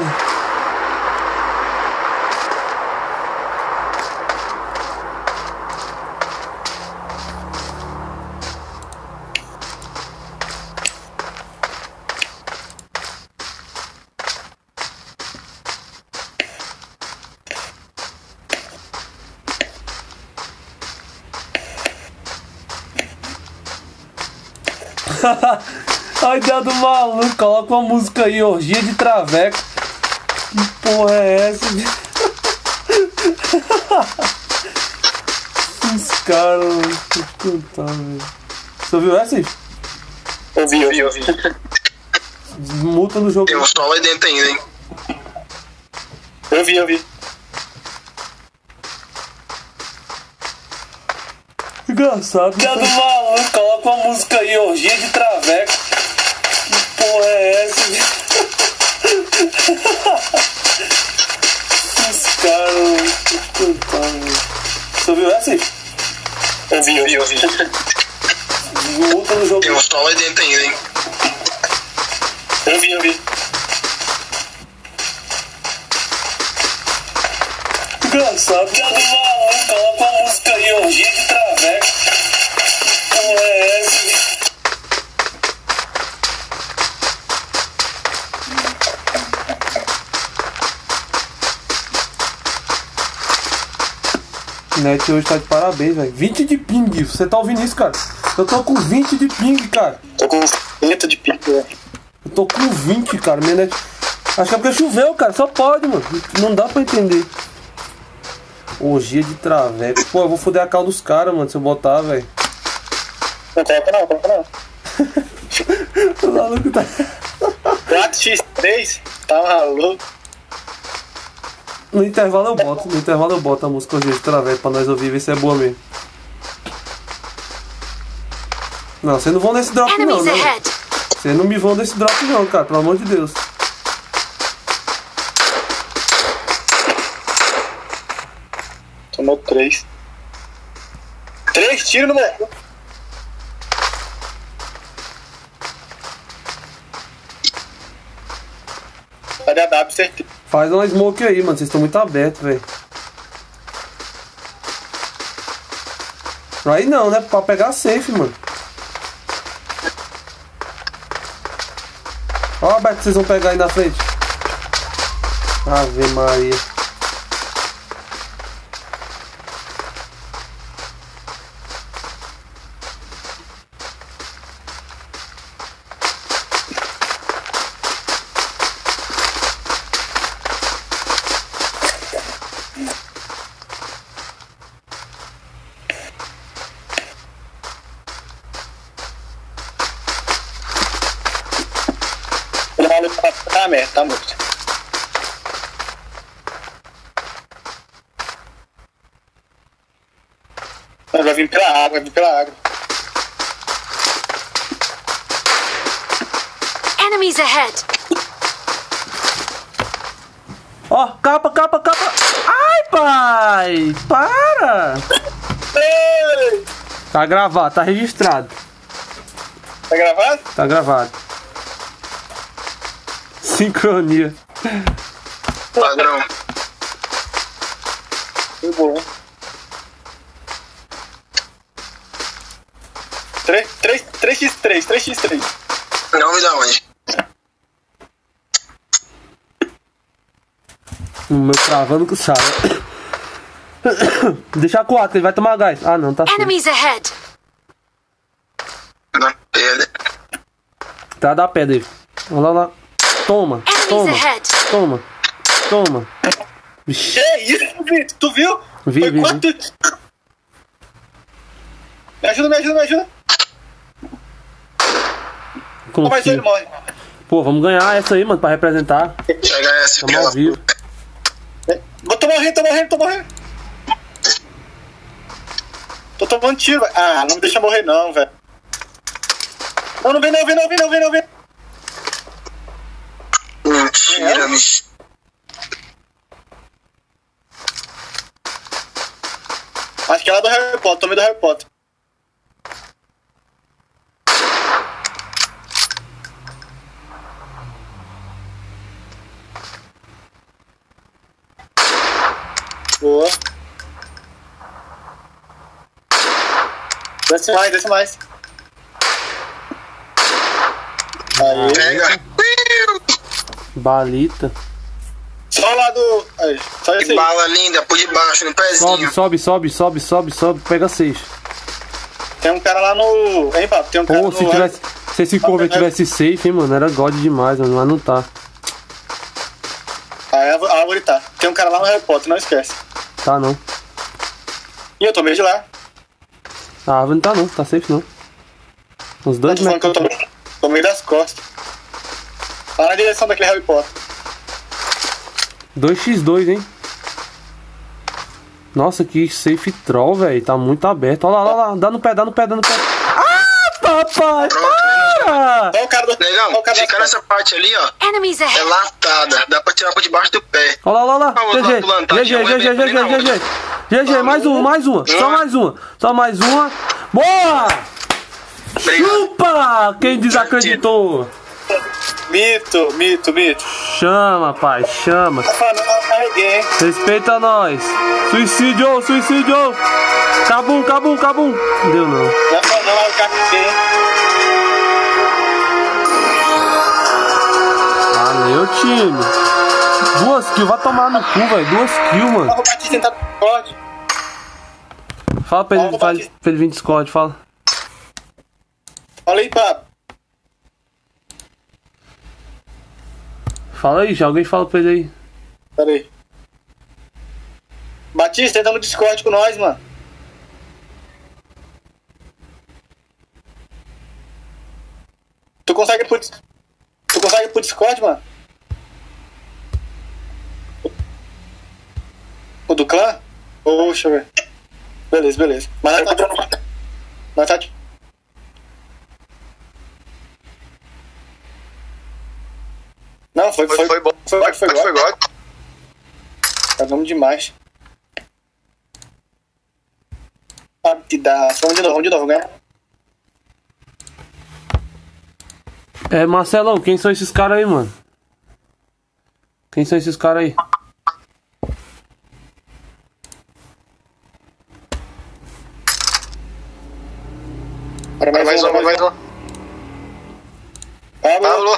A ideia do maluco, coloca uma música aí, orgia de traveco. Que porra é essa? Os caras, vou te contar, velho. Você ouviu essa aí? Ouvi. Multa no jogo. Tem um sol aí dentro ainda, hein? Ouvi. Engraçado. Dia do maluco, coloca uma música aí, orgia de traveco. Que porra é essa? Os caras cantando. Você ouviu essa aí? Ouvi. Multa no jogo. Tem um sol aí dentro ainda, hein? Ouvi. Engraçado. Dia do maluco, coloca uma música aí, orgia de traveco. Que porra é essa? Net hoje tá de parabéns, velho. 20 de ping. Você tá ouvindo isso, cara? Eu tô com 20 de ping, cara. Tô com 30 de pico, velho. Eu tô com 20, cara. Minha net... Acho que é porque choveu, cara. Só pode, mano. Não dá pra entender. Orgia de traveco. Pô, eu vou foder a cal dos caras, mano, se eu botar, velho. Não coloca não. O maluco tá... 4x3? Tá maluco. No intervalo eu boto a música Orgia de Traveco pra nós ouvir, ver se é boa mesmo. Não, vocês não vão nesse drop não, Enemies né? ahead. Vocês não me vão nesse drop não, cara, pelo amor de Deus. Tomou 3. 3 tiros no meu. Cadê a W, certeza? Faz uma smoke aí, mano, vocês estão muito abertos, velho. Aí não, né? Pra pegar safe, mano. Ó a back que vocês vão pegar aí na frente. Ave Maria. Ele maluco tá merda, tá morto. Vai vir pela água, Enemies ahead. Ó, capa. Ai, pai! Para! Ei! Tá gravado, tá registrado. Tá gravado? Tá gravado. Sincronia. Padrão. Foi bom. 3x3. Não me dá onde. O meu travando com o sala. Deixa a 4, ele vai tomar gás. Ah, não, tá certo. Enemies ahead. Na pedra. Tá da pedra aí. Olha lá. Toma. Enemies ahead. Toma. Vixe. Que isso, Vitor? Tu viu? Vi. Foi 4. Me ajuda. Mas ele Confio. morre. Pô, vamos ganhar essa aí, mano, pra representar. Pega essa, Tamo ao vivo. Tô morrendo. Tô tomando tiro, velho. Ah, não me deixa morrer não, velho. Não vem. Mentira, bicho. Acho que é lá do Harry Potter, tomei do Harry Potter. Boa. Desce mais. Aí. Pega. Balita. Só lá do... Aí, só esse Que aí. bala linda, por debaixo, no pezinho. Sobe. Pega 6. Tem um cara lá no... Hein, papo? Tem um cara Pô, no... se esse cover tivesse safe, hein, mano, era god demais, mano, mas não tá. Aí a árvore tá. Tem um cara lá no Harry Potter, não esquece. Tá não. E eu tomei de lá. A árvore não tá não, tá safe não. Uns Tá 2 falando que eu metros. tomei. Tomei das costas. Lá na direção daquele Harry Potter. 2x2, hein? Nossa, que safe troll, velho. Tá muito aberto. Olha lá. Dá no pé. Ah, papai! Para! Olha o cara do... Negão, fica nessa parte ali, ó. Enemies É ahead. latada. Dá pra tirar por debaixo do pé. Olha lá. Vamos lá, plantadinha, GG, mais uma. Só mais uma. Boa! Chupa! Quem desacreditou? Mito. Chama, pai, chama. Não carreguei, hein? Respeita nós. Suicídio. Cabum. Deu não. Não, eu carreguei. Valeu, time. 2 kills, vai tomar no cu, velho. 2 kills, mano. Vou bater tentar no Discord. Fala pra ele vir no Discord, fala. Fala aí, papo. Fala aí, já alguém fala pra ele aí. Pera aí. Batista, entra no Discord com nós, mano. Tu consegue ir pro Discord, mano? O do clã? Deixa eu ver. Beleza. Mas nós tá... Não, foi bom. Foi God. Tá vamos demais. Vamos de novo, né? Marcelão, quem são esses caras aí, mano? Quem são esses caras aí? Mais uma. Pablo.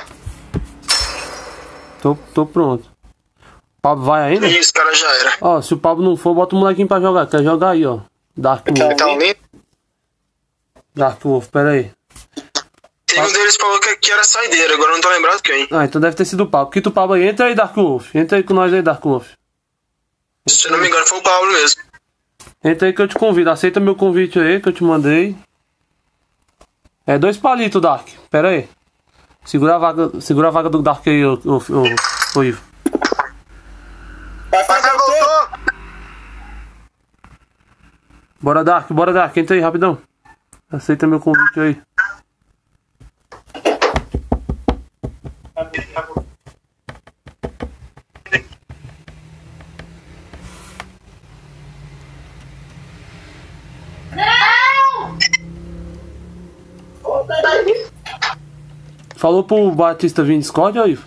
Tô pronto. Pablo vai ainda? Isso, cara, já era. Ó, se o Pablo não for, bota o molequinho pra jogar. Quer jogar aí, ó. Dark Wolf, pera aí. Teve um deles falou que era saideira, agora eu não tô lembrado quem. Ah, então deve ter sido o Pablo. Quita o Pablo aí. Entra aí, Dark Wolf. Entra aí com nós aí, Dark Wolf. Se eu não me engano, foi o Pablo mesmo. Entra aí que eu te convido. Aceita meu convite aí que eu te mandei. 2 palitos, Dark. Pera aí. Segura a vaga do Dark aí, ô Ivo. Vai, voltou! Bora, Dark. Entra aí, rapidão. Aceita meu convite aí. Falou pro Batista vir no Discord, ó, Ivo?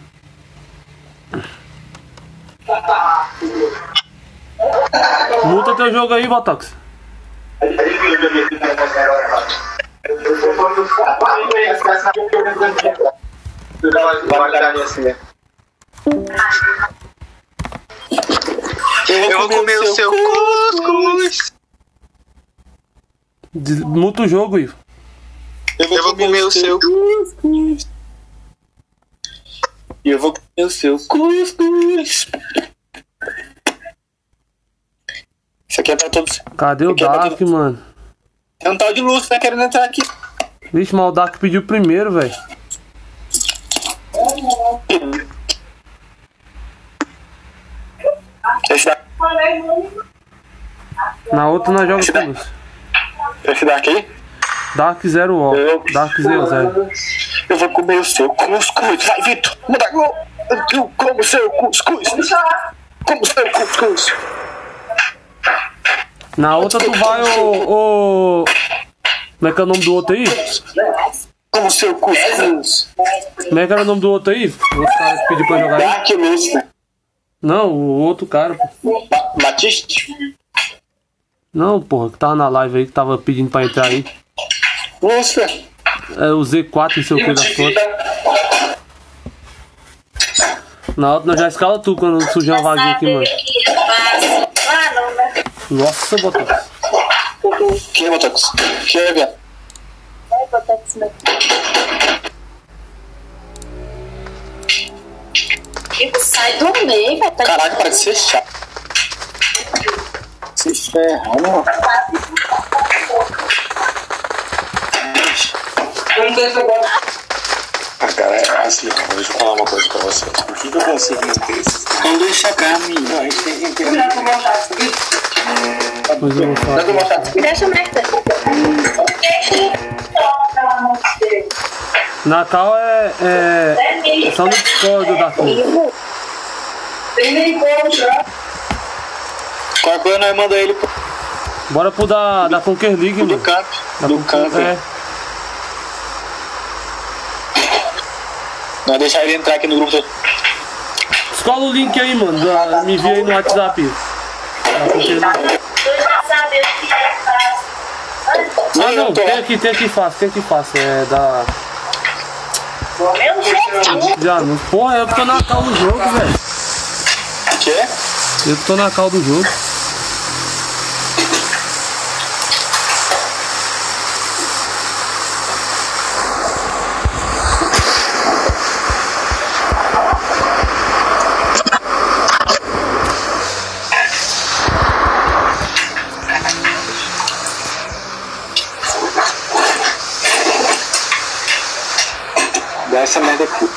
Muta teu jogo aí, Botox. Eu vou comer o seu cuscuz. Muta o jogo, Ivo. Eu vou comer o seu cuscuz. E eu vou comer o seu cuscuz. Isso aqui é pra todos. Cadê o Dark, mano? Tem um tal de Lúcio, né? Querendo entrar aqui. Vixe, mas o Dark pediu primeiro, velho. Na outra nós jogamos com Lúcio. Esse Dark aí? Dark 0 ó. Dark 0. Eu vou comer o seu cuscuz. Vai, Vitor. Eu como o seu cuscuz. Como o seu cuscuz. Na outra tu vai o... Como é que é o nome do outro aí? Como o seu cuscuz. Como é que era o nome do outro aí? O outro cara que pediu pra jogar aí? Dark Lúcio. Não, o outro cara, pô. Batista? Não, porra, que tava na live aí, que tava pedindo pra entrar aí. Lúcio. É o Z4, não sei o que da foto. Na outra nós já escala tu quando surgir uma vaguinha aqui, mano. Nossa, Botox. Quem é Botox? Chega. Sai do meio, vai. Caraca, parece ser chato. Se ferra, mano. Cara, é assim, deixa eu falar uma coisa pra vocês. Por que eu consigo manter esses? Não deixa a carne. Não, a gente tem que entender. Depois eu vou falar. Deixa a merda. Natal é só no Discord da turma. Qual coisa nós manda ele pro Bora pro da Conquer League, mano. camp. Da Do Conquer- camp. É. Nós deixar ele entrar aqui no grupo. Escola o link aí, mano. Me envia aí no WhatsApp. Da Conquer League. Ah, não, tem aqui fácil. É da. Já, não. Porra, eu que tô na cal do jogo, velho. O quê? Eu que tô na cal do jogo. Dá essa merda aqui.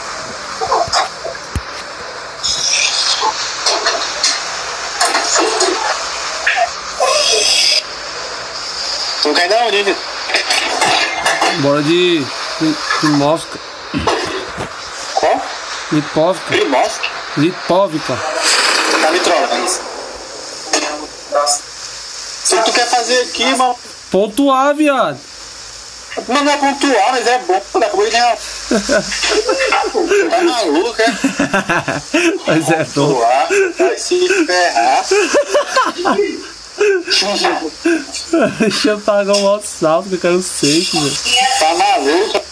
Tu quer dar onde, Vitor? Bora de Lipovka. Qual? Lipovka. Primosca? Lipovka. Tá me trolando. Se tu quer fazer aqui, mano. Pontuar, viado. Não é pontual, mas é bom. Acabou de ganhar. Tá maluco, é? Mas é bom. Pontuar, vai se ferrar. Deixa eu pagar um alto salto que eu quero safe, velho. Tá maluco.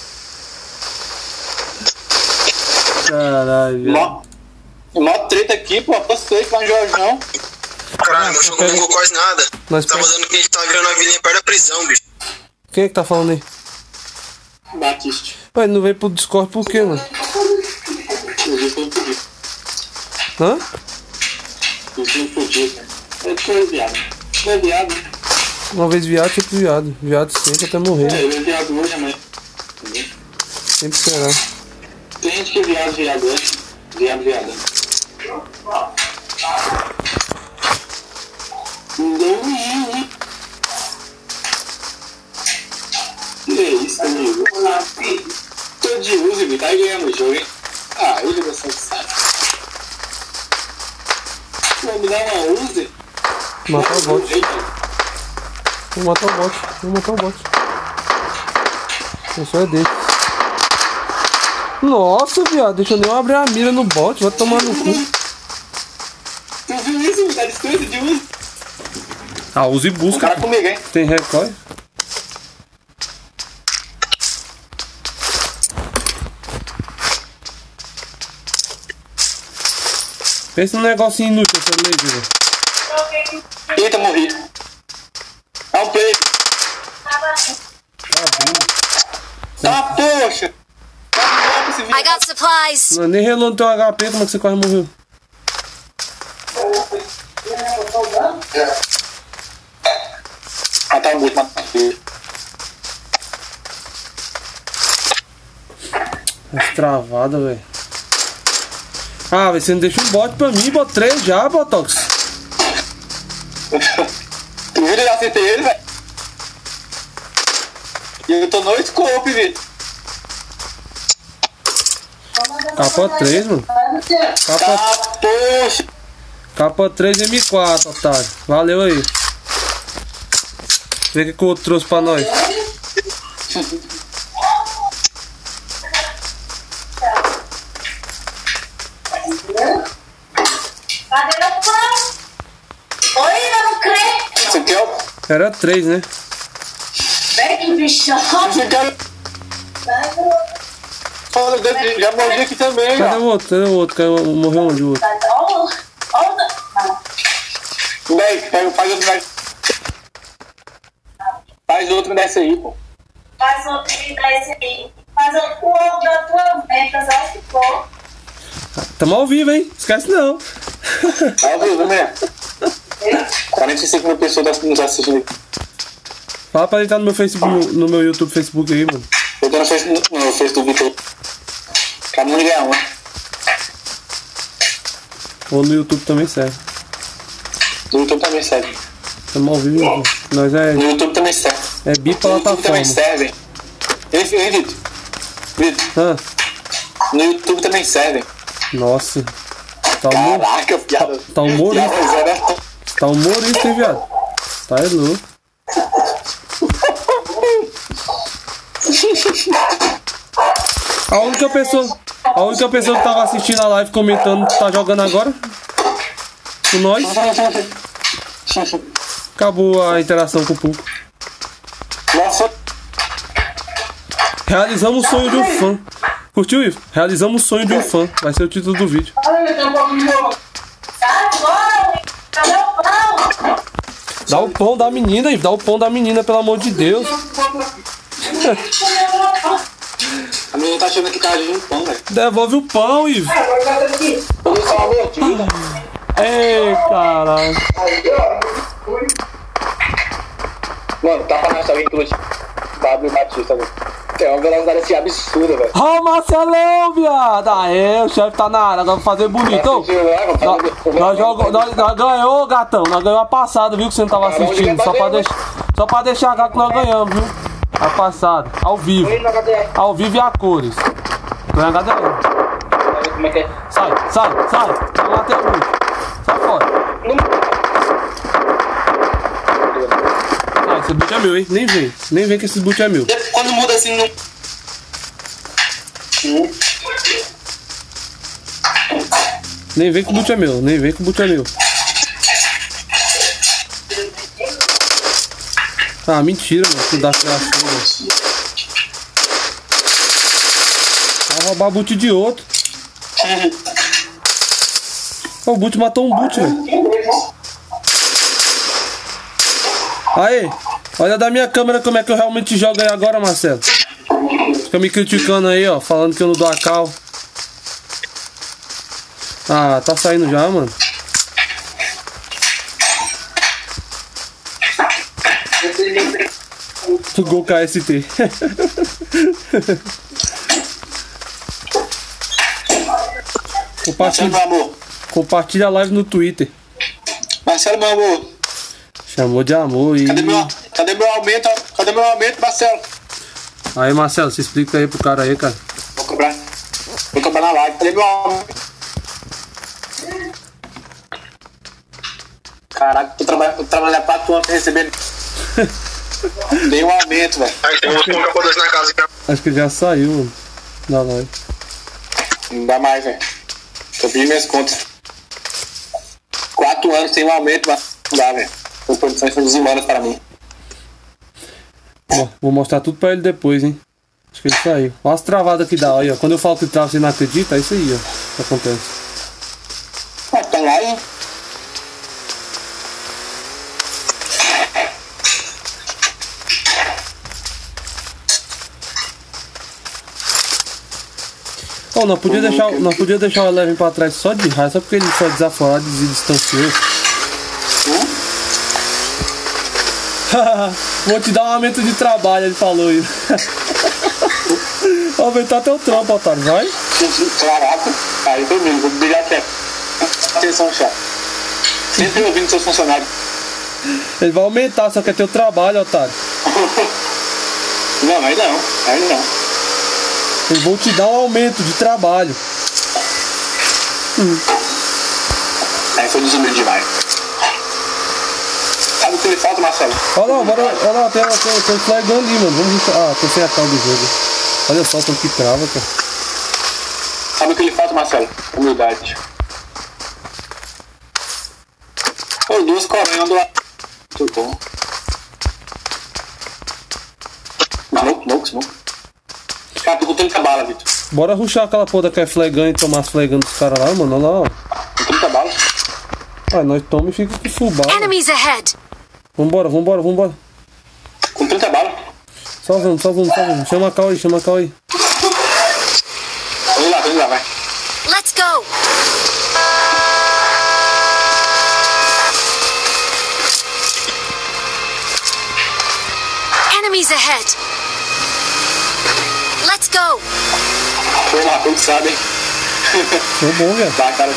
Caralho, velho. Mó treta aqui, pô. Você com o Jorjão. Caralho, meu jogo não jogou quase nada. Nós Tava dando que a gente tava virando a vilinha perto da prisão, bicho. Quem é que tá falando aí? Batiste. Ué, ele não veio pro Discord por quê, mano? Eu vi que eu pedi. Hã? Eu vi que eu pedi, cara. Eu tô viado. Tu é viado? Uma vez viado, sempre viado. Viado sempre até morrer. É, eu é viado hoje, amanhã. Sempre será. Tem gente que é viado hoje. Viado. Não. Que é isso, amigo? Tô de uso, Vitor. Tá aí ganhando o jogo, hein? Ah, ele vai ser sabe. Vou me dar uma Uzi? Matar o bot. Vou matar o bot. Eu só é dele. Nossa, viado. Deixa eu nem abrir a mira no bot. Vai tomar no cu. Tu viu isso? Tá distância de Uzi? Ah, use e busca. Cara comigo, hein? Tem recoil. Pensa num negocinho inútil essa laser. Eita, morri. É um play. Ah, poxa. I got supplies. Não, nem relou no teu HP, como é que você quase morreu? Ah, tá muito, Mas travada, velho. Ah, velho, você não deixa um bot pra mim, bota 3 já, Botox. Tu viu? Eu já acertei ele, velho. E eu tô no scope, Vitor. Capa 3, mano. Ah, poxa. Capa 3 M4, otário. Valeu aí. Vê o que o outro trouxe pra nós. Você quer o... Era 3, né? Você quer... Fala, já morri aqui também, Cadê ó. o outro? Morreu onde o outro? Daí, faz outro desse. Faz outro desse aí, pô. Faz outro desse aí. Faz o ovo da tua venta, só se for. Tamo ao vivo, hein? Esquece não. Tá ouvindo, né? 45 mil pessoas nos assistindo. Fala pra ele entrar no meu Facebook, no meu YouTube, Facebook aí, mano. Eu tô no Face do Vitor. Acabamos de ganhar uma. Ou no YouTube também serve. No YouTube também serve. Estamos ao vivo, então. Nós No YouTube também serve. é No YouTube biplataforma. também serve. Ei, Vitor. Vitor. Ah, No YouTube também serve. nossa. Tá humor... Caraca, piada. tá humorista. Piada zero. Tá humorista, hein, viado? Tá é louco. A única pessoa que tava assistindo a live comentando tá jogando agora com nós. Acabou a interação com o público. Nossa. Realizamos o sonho de um fã. Curtiu, Ivo? Realizamos o sonho de um fã. Vai ser o título do vídeo. Cadê o pão? Dá o pão da menina, Ivo. Dá o pão da menina, pelo amor de Deus. A menina tá achando que tá agindo um pão, velho. Devolve o pão, Ivo. Eu vou falar mordida. Ei, caralho. Mano, tá pra nessa aventura de Fábio Batista, velho. É uma velocidade assim absurda, velho. Ó, Marcelão, viado. Aê, o chefe tá na área. Agora vou fazer bonito. Ô, nós ganhou, gatão. Nós ganhamos a passada, viu? Que você não tava assistindo. Só pra deixar cá que nós ganhamos, viu? A passada. Ao vivo. Ao vivo e a cores. Tô em HD. Como é que é? Sai. Vai lá, tem muito. Sai fora. Ah, esse boot é meu, hein? Nem vem que esse boot é meu. Quando muda assim, não. Nem vem que o boot é meu. Ah, mentira, mano. Tu dá criação, velho. Vai roubar boot de outro. O boot matou um boot, velho. Aí, olha da minha câmera como é que eu realmente jogo aí agora, Marcelo. Fica me criticando aí, ó, falando que eu não dou a cal. Ah, tá saindo já, mano. O Gol KST. Marcelo, meu amor. Compartilha a live no Twitter. Marcelo, meu amor. Chamou de amor e... Cadê meu aumento, Marcelo? Aí, Marcelo, você explica aí pro cara aí, cara. Vou cobrar na live. Cadê meu aumento? Caraca, tô trabalhando 4 anos pra receber. Dei um aumento, velho. Aí tem um capô na casa, cara. Acho que já saiu, mano, da live. Não dá mais, velho. Eu pedi minhas contas. 4 anos sem um aumento, mas não dá, velho. As produções são desumanas para mim. Vou mostrar tudo pra ele depois, hein. Acho que ele saiu. Olha as travadas que dá, aí, ó. Quando eu falo que trava, você não acredita, é isso aí, ó. Que acontece. Ah, tá lá, hein? Oh, não podia deixar o Eleven pra trás só de raiva, só porque ele foi desaforado e distanciou. Vou te dar um aumento de trabalho, ele falou isso. Aumentar teu trampo, otário, vai? Caraca, aí dormindo, vou brigar até. Atenção, chefe. Sempre ouvindo seus funcionários. Ele vai aumentar, só que é teu trabalho, otário. Não, aí não. Eu vou te dar um aumento de trabalho. Aí foi desumilde demais. Sabe o que ele falta, Marcelo? Olha lá, tem flag ali, mano. Vamos. Ah, tô sem a cal do jogo. Olha só o tanto que trava, cara. Sabe o que ele falta, Marcelo? Humildade. Os duas correndo lá. Muito bom. Smoke. Cara, tô com 30 balas, Vitor. Bora rushar aquela porra que é flagando e tomar as flagando dos caras lá, mano. Olha lá, ó. Com 30 balas. Ah, nós toma e fica com full bala. Enemies ahead. Vambora. Com 30 balas. Só vamos. Chama a cal aí. Vamos lá, vai. Let's go. Enemies ahead. Let's go. Pô, Marcos, sabe, hein? Tô bom, velho. Tá, cara.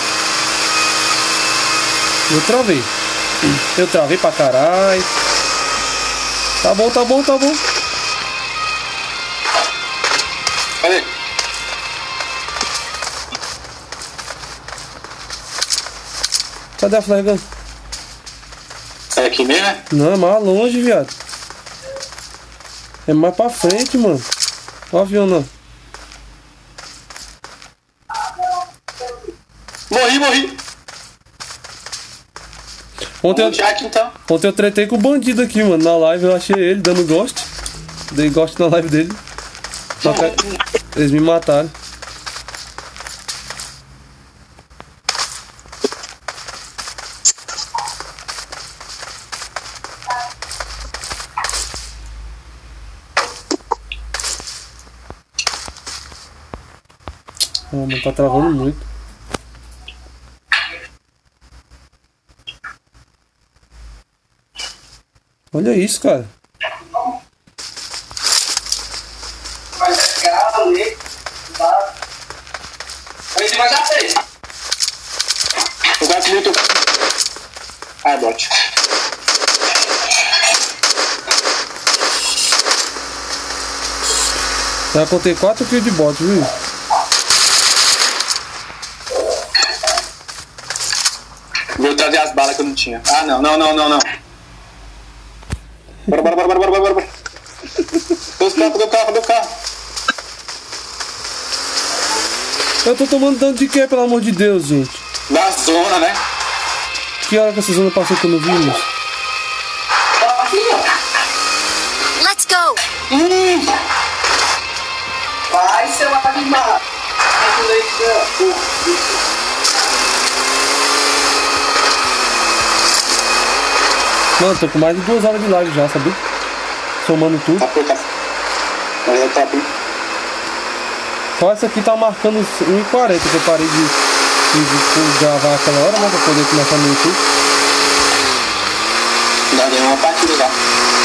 Eu travei pra caralho. Tá bom. Cadê? Cadê a flash? É aqui mesmo, né? Não, é mais longe, viado. É mais pra frente, mano. Ó o avião, não. Morri. Ontem Jack, então. eu tretei com o bandido aqui, mano. Na live eu achei ele dando ghost. Dei ghost na live dele. Só que eles me mataram. Oh, mano, tá travando muito. Olha isso, cara. Eu gosto muito. Ah, bot. Já contei 4 kills de bot, viu? Vou trazer as balas que eu não tinha. Ah, não. Bora. Cadê o carro? Eu tô tomando dano de quê, pelo amor de Deus, gente? Da zona, né? Que hora que essa zona passou que eu não vi, moço? Let's go. Vai, seu animal. Mano, tô com mais de 2 horas de live já, sabia? Somando tudo. Tá bem. Só essa aqui tá marcando 1h40, que eu parei de gravar aquela hora, né? Pra poder começar no YouTube. Já deu uma partida já.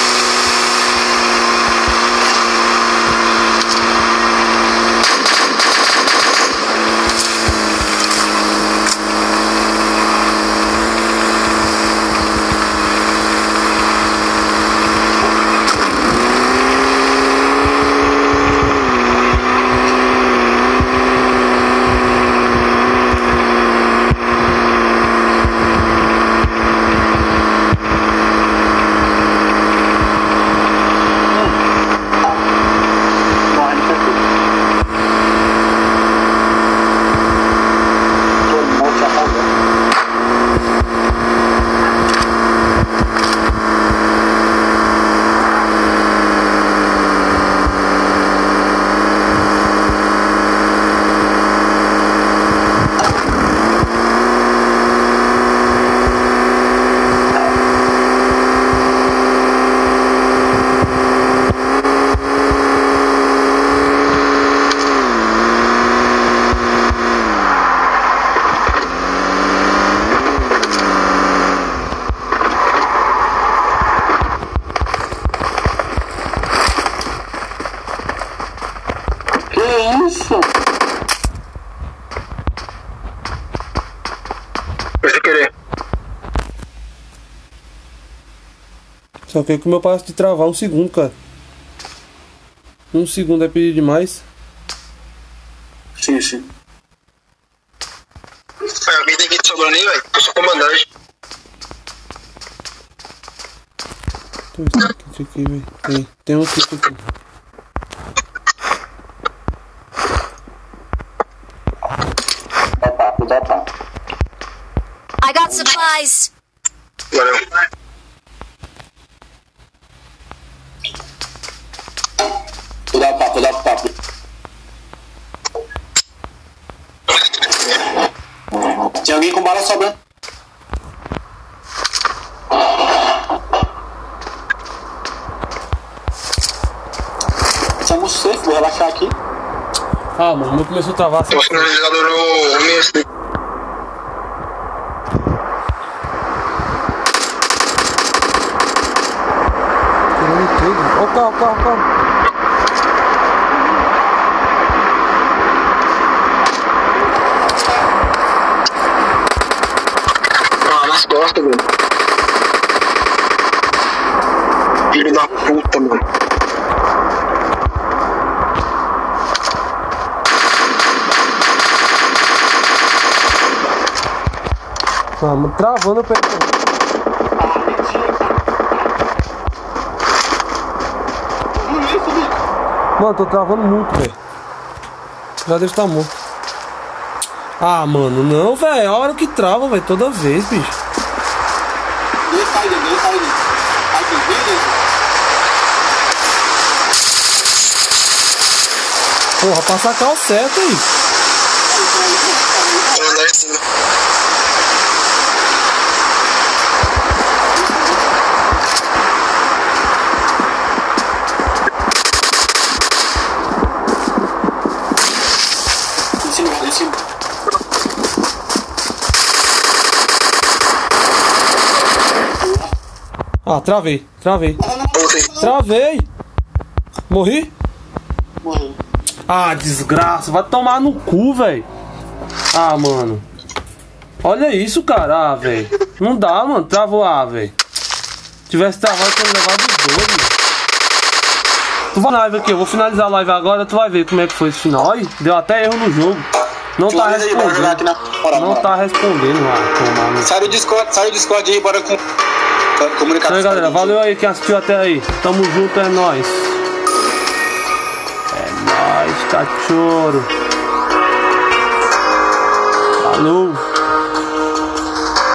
Só que o meu passo de travar 1 segundo, cara. 1 segundo é pedir demais. Sim. Alguém tem que te sobrando aí, velho. Eu sou comandante. Tem aqui, velho. Tem um kit aqui. Dá. I got supplies. Valeu. Dá papo. Tinha alguém com bala sobrando. Estamos safe, vou relaxar aqui. Ah, mano, não começou a travar. Tem um sinalizador no mesmo. Tirando tudo. Ó o carro. costas, velho. Filho da puta, mano. Vamos travando o pé. Mano, tô travando muito, velho. Já deve estar morto. Ah, mano, não, velho. É a hora que trava, velho. Toda vez, bicho. Porra, pra sacar o certo aí. Ah, travei. Travei. Morri? Morreu. Ah, desgraça. Vai tomar no cu, velho. Ah, mano. Olha isso, cara. Ah, velho. Não dá, mano. Travou, velho. Se tivesse travado, eu tinha levado os dois, mano. Tu vai na live aqui. Eu vou finalizar a live agora. Tu vai ver como é que foi esse final. Olha, deu até erro no jogo. Não tá respondendo. Não tá respondendo, mano. Sai do Discord aí, bora comunicar. Então aí, galera, valeu aí quem assistiu até aí. Tamo junto, é nóis. É nóis, cachorro. Falou.